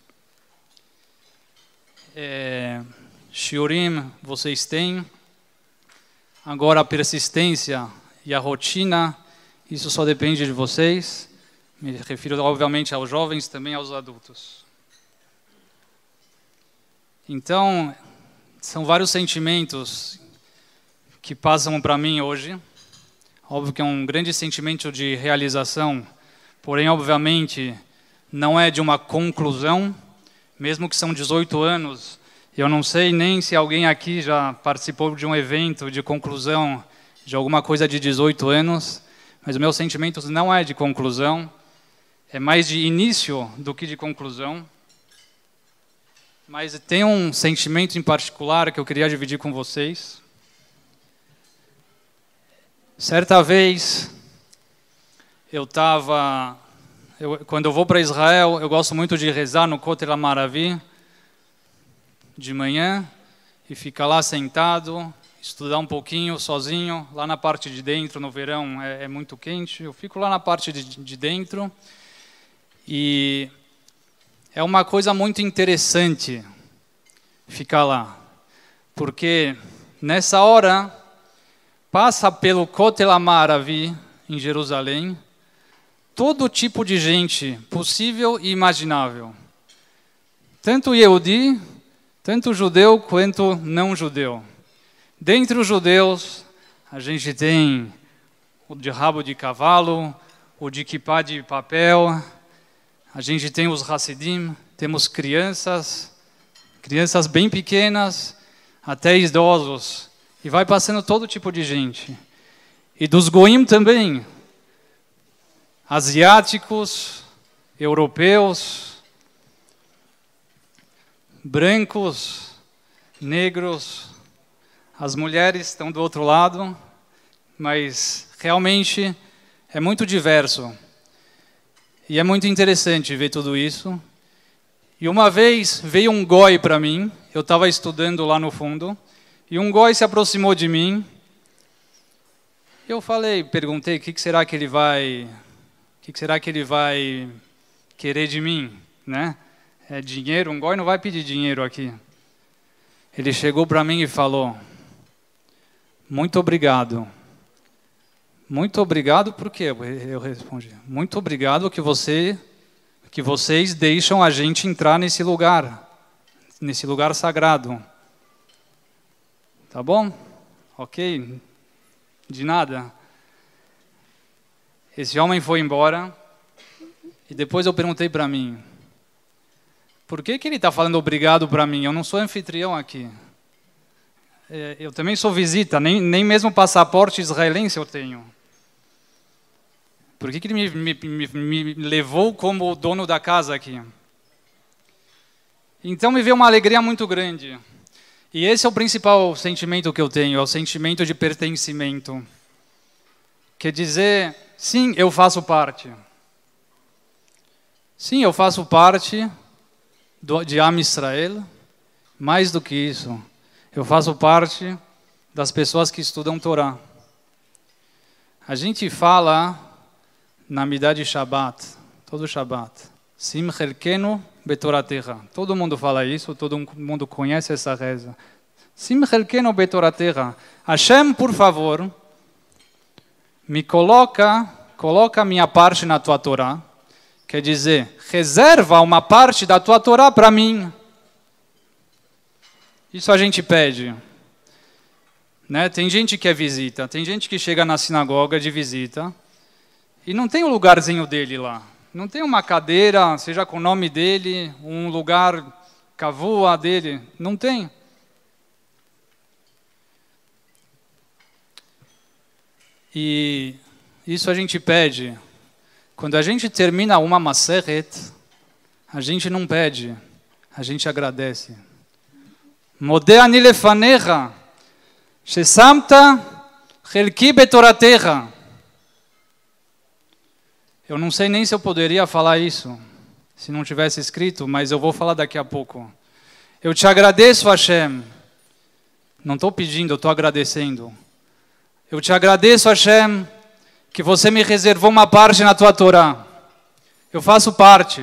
Shiurim vocês têm, agora a persistência e a rotina, isso só depende de vocês. Me refiro obviamente aos jovens, também aos adultos. Então, são vários sentimentos que passam para mim hoje. Óbvio que é um grande sentimento de realização, porém, obviamente, não é de uma conclusão, mesmo que são 18 anos. Eu não sei nem se alguém aqui já participou de um evento de conclusão de alguma coisa de 18 anos, mas o meu sentimento não é de conclusão, é mais de início do que de conclusão. Mas tem um sentimento em particular que eu queria dividir com vocês. Certa vez, quando eu vou para Israel, eu gosto muito de rezar no Kotel HaMaravi de manhã e ficar lá sentado, estudar um pouquinho sozinho. Lá na parte de dentro, no verão, é muito quente. Eu fico lá na parte de dentro e é uma coisa muito interessante ficar lá, porque nessa hora passa pelo Kotel HaMaravi em Jerusalém todo tipo de gente possível e imaginável, tanto Yehudi, tanto judeu quanto não judeu. Dentre os judeus, a gente tem o de rabo de cavalo, o de kippá de papel, a gente tem os Hassidim, temos crianças bem pequenas, até idosos, e vai passando todo tipo de gente. E dos goim também, asiáticos, europeus, brancos, negros. As mulheres estão do outro lado, mas realmente é muito diverso. E é muito interessante ver tudo isso. E uma vez veio um goi para mim, eu estava estudando lá no fundo, e um goi se aproximou de mim. Eu perguntei, o que será que ele vai querer de mim, né? É dinheiro? Um goi não vai pedir dinheiro aqui. Ele chegou para mim e falou: muito obrigado. Muito obrigado por quê? Eu respondi: muito obrigado que vocês deixam a gente entrar nesse lugar sagrado. Tá bom? Ok? De nada. Esse homem foi embora e depois eu perguntei para mim: por que ele está falando obrigado para mim? Eu não sou anfitrião aqui. Eu também sou visita, nem mesmo passaporte israelense eu tenho. Por que ele me levou como dono da casa aqui? Então me veio uma alegria muito grande. E esse é o principal sentimento que eu tenho, é o sentimento de pertencimento. Quer dizer, sim, eu faço parte. Sim, eu faço parte de Am Israel. Mais do que isso, eu faço parte das pessoas que estudam Torá. A gente fala na Midah de Shabbat, todo Shabbat, Sim Chelkenu Betoratecha. Todo mundo fala isso, todo mundo conhece essa reza. Sim Chelkenu Betoratecha. Hashem, por favor, me coloca a minha parte na tua Torá. Quer dizer, reserva uma parte da tua Torá para mim. Isso a gente pede. Né? Tem gente que é visita, tem gente que chega na sinagoga de visita e não tem o lugarzinho dele lá. Não tem uma cadeira, seja com o nome dele, um lugar kavua dele. Não tem. E isso a gente pede. Quando a gente termina uma maseret, a gente não pede, a gente agradece. Modeh ani lefanecha, shesamta chelki betoratecha. Eu não sei nem se eu poderia falar isso, se não tivesse escrito, mas eu vou falar daqui a pouco. Eu te agradeço, Hashem. Não estou pedindo, eu estou agradecendo. Eu te agradeço, Hashem, que você me reservou uma parte na tua Torá. Eu faço parte.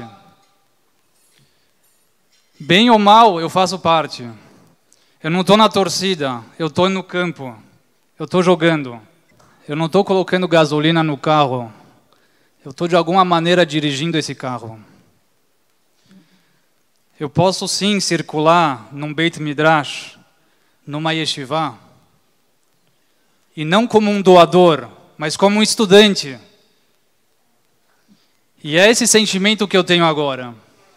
Bem ou mal, eu faço parte. Eu não estou na torcida, eu estou no campo. Eu estou jogando. Eu não estou colocando gasolina no carro. Eu estou de alguma maneira dirigindo esse carro. Eu posso sim circular num Beit Midrash, numa yeshiva, e não como um doador, mas como um estudante. E é esse sentimento que eu tenho agora.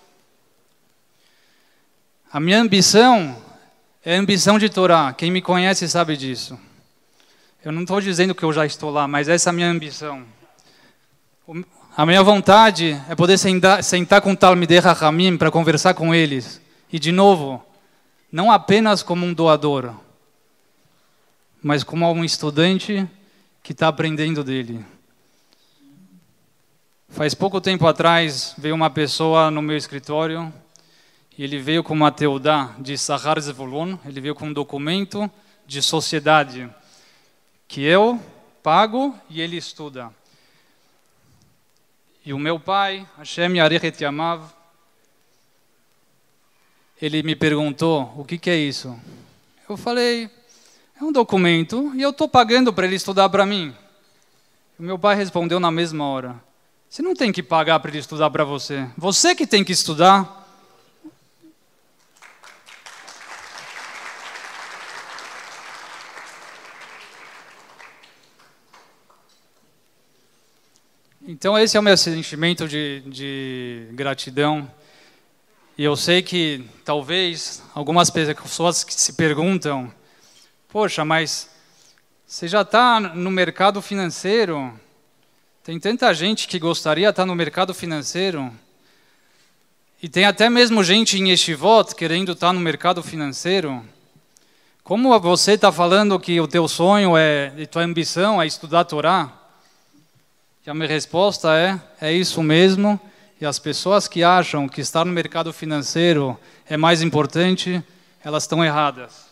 A minha ambição é a ambição de Torá. Quem me conhece sabe disso. Eu não estou dizendo que eu já estou lá, mas essa é a minha ambição. A minha vontade é poder sentar com Talmidei Chachamim para conversar com eles. E, de novo, não apenas como um doador, mas como um estudante que está aprendendo dele. Faz pouco tempo atrás, veio uma pessoa no meu escritório, e ele veio com uma teudá de Sahar Zevulun, ele veio com um documento de sociedade, que eu pago e ele estuda. E o meu pai, Hashem Yarechet Yamav, ele me perguntou, o que é isso? Eu falei, é um documento e eu estou pagando para ele estudar para mim. O meu pai respondeu na mesma hora, você não tem que pagar para ele estudar para você, você que tem que estudar. Então esse é o meu sentimento de gratidão. E eu sei que talvez algumas pessoas que se perguntam, poxa, mas você já está no mercado financeiro? Tem tanta gente que gostaria de estar no mercado financeiro. E tem até mesmo gente em Yeshivot querendo estar no mercado financeiro. Como você está falando que o teu sonho e tua ambição é estudar a Torá? E a minha resposta é isso mesmo. E as pessoas que acham que estar no mercado financeiro é mais importante, elas estão erradas.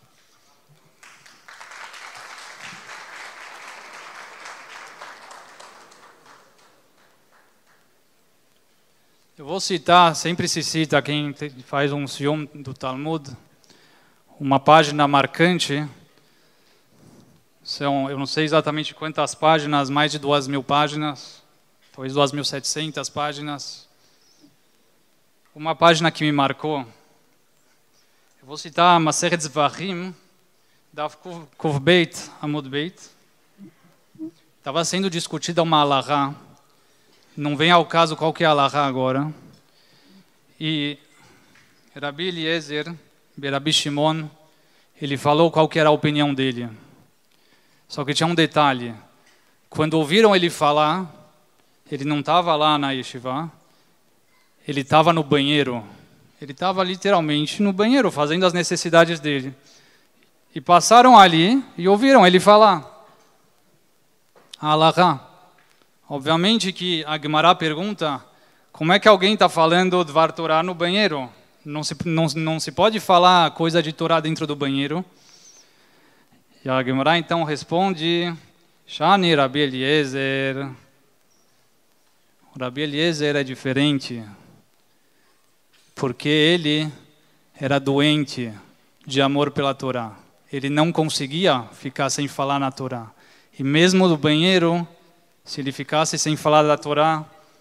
Eu vou citar, sempre se cita quem faz um Siyum do Talmud, uma página marcante. Eu não sei exatamente quantas páginas, mais de 2.000 páginas, talvez 2.700 páginas. Uma página que me marcou, eu vou citar Masechet Zvachim, Daf Kuf Beit Amud Beit. Estava sendo discutida uma alahá, não vem ao caso qual que é a alahá agora. E Rabi Eliezer, Rabi Shimon, ele falou qual que era a opinião dele. Só que tinha um detalhe, quando ouviram ele falar, ele não estava lá na yeshiva, ele estava no banheiro. Ele estava literalmente no banheiro, fazendo as necessidades dele. E passaram ali e ouviram ele falar. A alahá. Obviamente que a Gemara pergunta, como é que alguém está falando Dvar Torá no banheiro? Não se pode falar coisa de Torá dentro do banheiro. E a Gemara então responde, Shani Rabi Eliezer. O Rabi Eliezer é diferente, porque ele era doente de amor pela Torá. Ele não conseguia ficar sem falar na Torá. E mesmo no banheiro, se ele ficasse sem falar da Torá,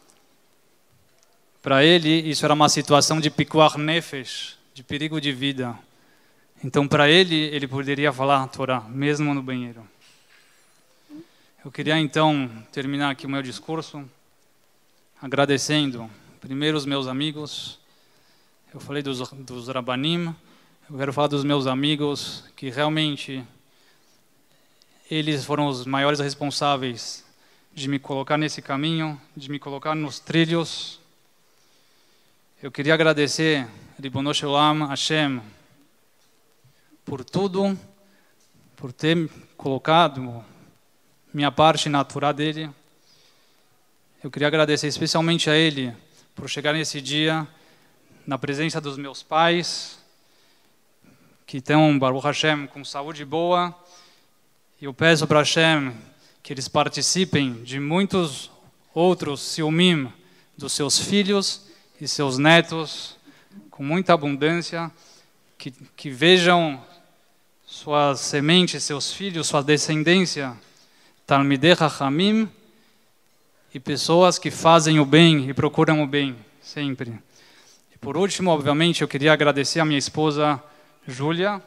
para ele isso era uma situação de pikuach nefesh, de perigo de vida. Então para ele poderia falar a Torá, mesmo no banheiro. Eu queria então terminar aqui o meu discurso agradecendo primeiro os meus amigos. Eu falei dos Rabanim, eu quero falar dos meus amigos, que realmente eles foram os maiores responsáveis de me colocar nesse caminho, de me colocar nos trilhos. Eu queria agradecer, Ribono Shel Olam, Hashem, por tudo, por ter colocado minha parte na Torá dele. Eu queria agradecer especialmente a ele por chegar nesse dia na presença dos meus pais, que estão, Baruch Hashem, com saúde boa. E eu peço para Hashem que eles participem de muitos outros siumim dos seus filhos e seus netos, com muita abundância, que vejam suas sementes, seus filhos, sua descendência, Talmidei Chachamim, e pessoas que fazem o bem e procuram o bem, sempre. E por último, obviamente, eu queria agradecer a minha esposa, Júlia.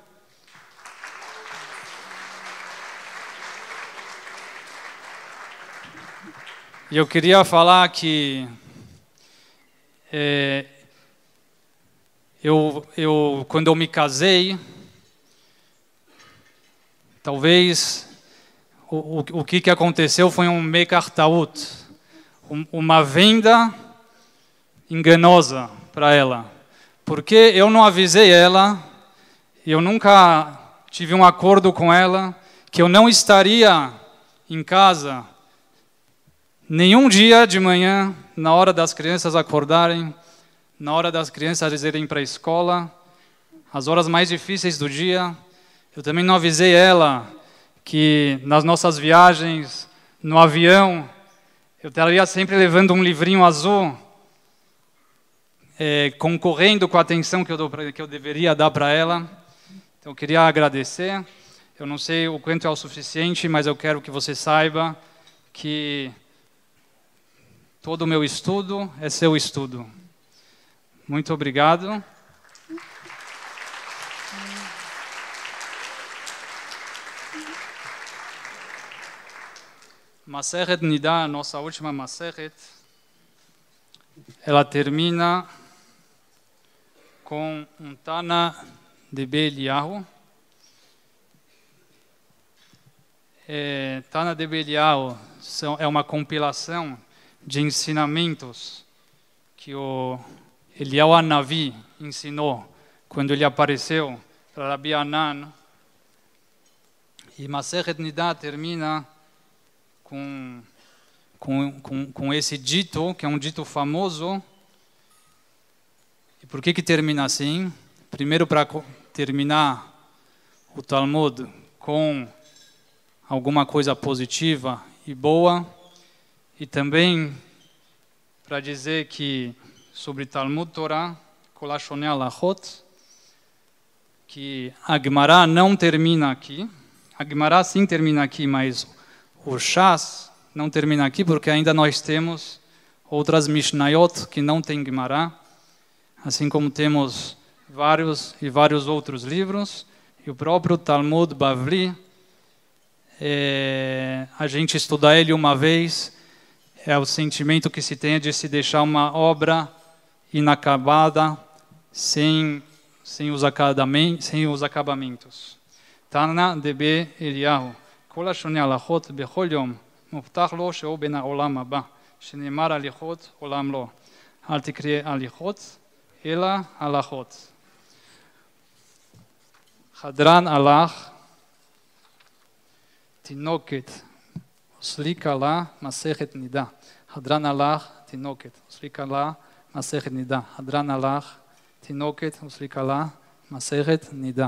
E eu queria falar que quando eu me casei, talvez o que aconteceu foi um mekar taut, uma venda enganosa para ela, porque eu não avisei ela, eu nunca tive um acordo com ela que eu não estaria em casa nenhum dia de manhã, na hora das crianças acordarem, na hora das crianças irem para a escola, as horas mais difíceis do dia. Eu também não avisei ela que nas nossas viagens, no avião, eu estaria sempre levando um livrinho azul, concorrendo com a atenção que eu deveria dar para ela. Então eu queria agradecer. Eu não sei o quanto é o suficiente, mas eu quero que você saiba que todo o meu estudo é seu estudo. Muito obrigado. Masechet Nida, nossa última Masechet, ela termina com um Tana de Belial. Tana de Belial é uma compilação de ensinamentos que o Eliyahu Hanavi ensinou quando ele apareceu para Rabi Anan. E Masechet Nida termina com esse dito, que é um dito famoso. E por que termina assim? Primeiro, para terminar o Talmud com alguma coisa positiva e boa, e também para dizer que sobre Talmud Torah, Kolashonei Alachot, que a Gemara não termina aqui. A Gemara sim termina aqui, mas o Shas não termina aqui, porque ainda nós temos outras Mishnayot que não tem Gemara, assim como temos vários outros livros, e o próprio Talmud Bavli, a gente estuda ele uma vez, é o sentimento que se tem de se deixar uma obra inacabada, sem os acabamentos. Tana debe Eliyahu, כל השונה הלכות בכל יום, מובטח לו שהוא בין העולם הבא, שנאמר הליכות עולם לא. אל תקרא הליכות, אלא הלכות. חדרן הלך, תינוקת, אוסלי כלה, מסכת נידה. חדרן הלך, תינוקת, אוסלי כלה, מסכת נידה. חדרן הלך, תינוקת, אוסלי כלה, מסכת נידה.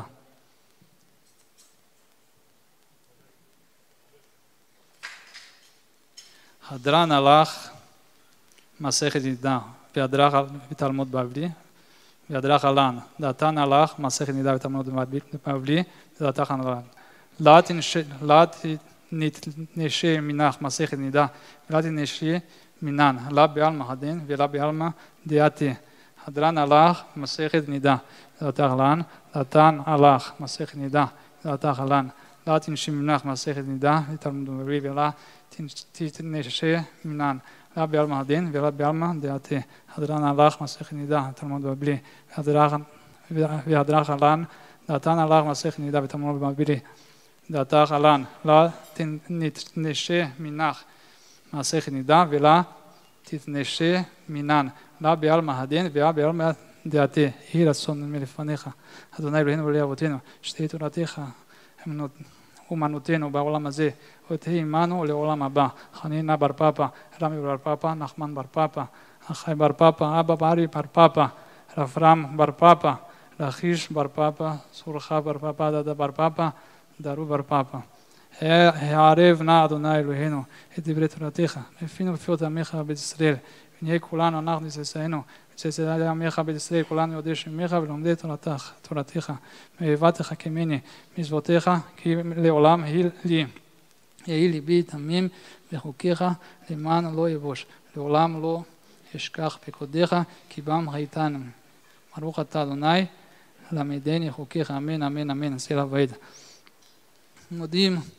הדרן הלך, מסכת נידה, והדרך בתלמוד בבלי, והדרך הלן. דתן הלך, מסכת נידה בתלמוד בבלי, ודתך הלן. לא תנשי מנח, מסכת נידה, ולא תנשי מנן. לא בעלמא הדין, ולא בעלמא דעתי. הדרן הלך, מסכת נידה, ודתך הלן. דתן הלך, מסכת נידה, ודתך הלן. לא תנשי מנח, מסכת נידה, בתלמוד בבלי, ולא תתנשי מנן. לא בעלמא הדין ולא בעלמא דעתי. הדרן הלך, מסכת נידה, תלמוד בבלי, והדרך הלן. דתן הלך, מסכת נידה, בתלמוד בבלי, דתך הלן. לא תתנשי מנח, מסכת נידה, ולא תתנשי מנן. לא בעלמא הדין ולא בעלמא דעתי. יהי רצון מלפניך, אדוני אלוהינו ואלוהי אבותינו, שתהי תורתך אומנותנו בעולם הזה, ותהי עמנו לעולם הבא. חנינא בר פפא, רמי בר פפא, נחמן בר פפא, אחי בר פפא, אבא ברי בר פפא, רפרם בר פפא, לכיש בר פפא, סורך בר פפא, דדה בר פפא, דרו בר פפא. הערב נא אדוני אלוהינו את דברי תורתך, בפינו בפיות עמך בית ישראל, ונהיה כולנו אנחנו נשאנו, וצאצאי עמך בית ישראל, כולנו יודעי שמך ולומדי תורתך, מאהבתך כמני, מצוותיך כי לעולם יהי ליבי תמים בחוקיך, למען לא יבוש, לעולם לא אשכח פקודיך, כי בם הייתנו. ברוך אתה אדוני, למדני חוקיך, אמן אמן אמן, סלע ועד. מודים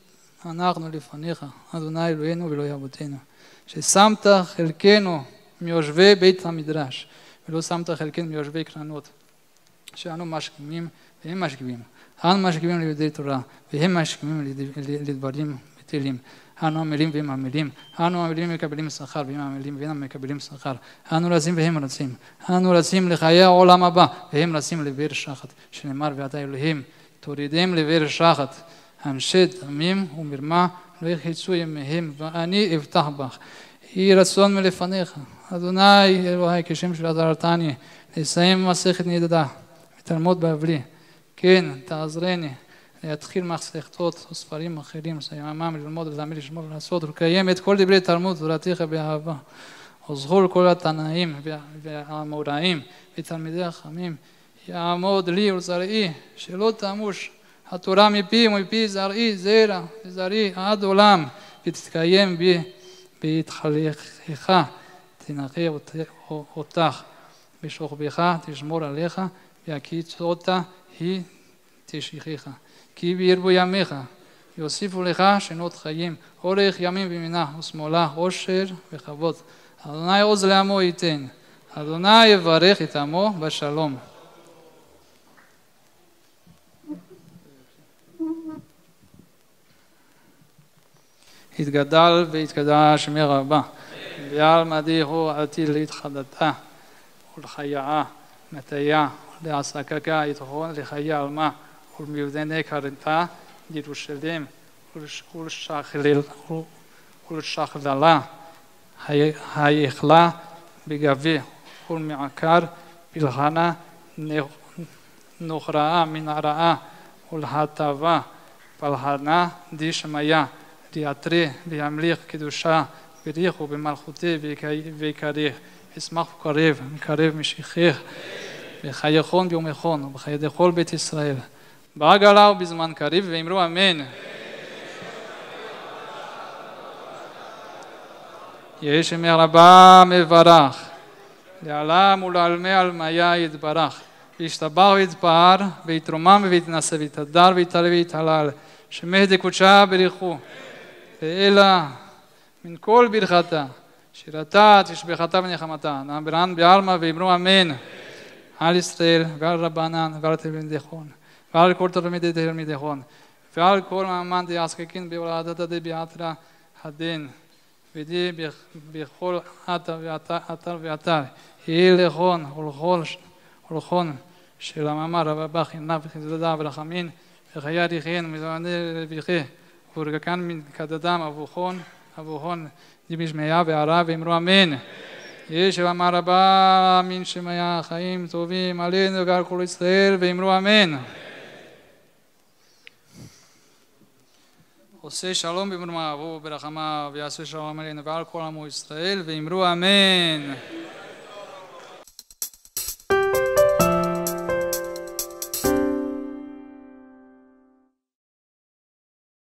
אנחנו לפניך, אדוני אלוהינו ואלוהי אבותינו, ששמת חלקנו מיושבי בית המדרש, ולא שמת חלקנו מיושבי קרנות, שאנו משכימים והם משכימים. אנו משכימים לימודי תורה, והם משכימים לדברים בטלים. אנו עמלים והם עמלים. אנו עמלים ומקבלים שכר, והם עמלים ואינם מקבלים שכר. אנו רצים והם רצים. אנו רצים לחיי העולם הבא, והם רצים לבאר שחת, שנאמר ואתה אלוהים, תורידם לבאר שחת. אנשי דמים ומרמה לא יחצו ימיהם, ואני אבטח בך. יהי רצון מלפניך, אדוני אלוהי, כשם שעזרתני לסיים מסכת נדדה ותלמוד בבלי. כן, תעזרני להתחיל מסכתות וספרים אחרים, לסיימם, ללמוד ולהאמין, לשמור ולעשות ולקיים את כל דברי תלמוד תורתך באהבה. וזכור כל התנאים והאמוראים ותלמידי החכמים, יעמוד לי ולזרעי, שלא תמוש התורה מפי ומפי זרעי זרע וזרעי עד עולם, ותתקיים בי בהתחלקך, תנחה אותך, בשוכבך תשמור עליך, והקיצותה היא תשכיך. כי בירבו ימיך יוסיפו לך שנות חיים, אורך ימים בימינה ושמאלה, עושר וכבוד. אדוני עוז לעמו ייתן, אדוני יברך את עמו בשלום. התגדל והתקדש שמי רבה, ועל מדי הוא עתיד להתחדתה ולחיה מטיה ולהעסקה יתכון לחיי עלמה ולמבדני קרנתה ירושלים ולשכללה היכלה בגבי ולמעקר פלחנה נוכרעה מן הרעה ולהטבה פלחנה דשמיא ליעטרי וימליך קדושה בריחו במלכותי ויקריך אשמח וקרב מקרב משיחך בחייכון ביומכון ובחיי כל בית ישראל בעגלה ובזמן קריב ואמרו אמן. יהי שמי רבה מברך לעלם ולעלמי עלמיה יתברך וישתבח ויתפאר ויתרומם ויתנשא ויתהדר ויתעלה ויתהלל שמי דקודשה בריחו ואלה מן כל ברכתה שירתה תשבחתה ונחמתה נאמרן בעלמא ואמרו אמן. על ישראל ועל רבנן ועל תלמידי חון ועל כל תלמידי חון ועל כל מאמן דעסקין בהולדתא דביעתרא הדין ודי בכל אתר ואתר יהי לכון ולכון של המאמר רבא חינם וחסדה ורחמין וחיי יחיין ומזמני לביכי ורגקן מן כדדם אבוכון דמשמיה והרע ואמרו אמן. יהי שאמר רבה מן שמיה חיים טובים עלינו ועל כל ישראל ואמרו אמן. עושה שלום במרומיו וברחמיו ויעשה שלום עלינו ועל כל עמו ישראל ואמרו אמן.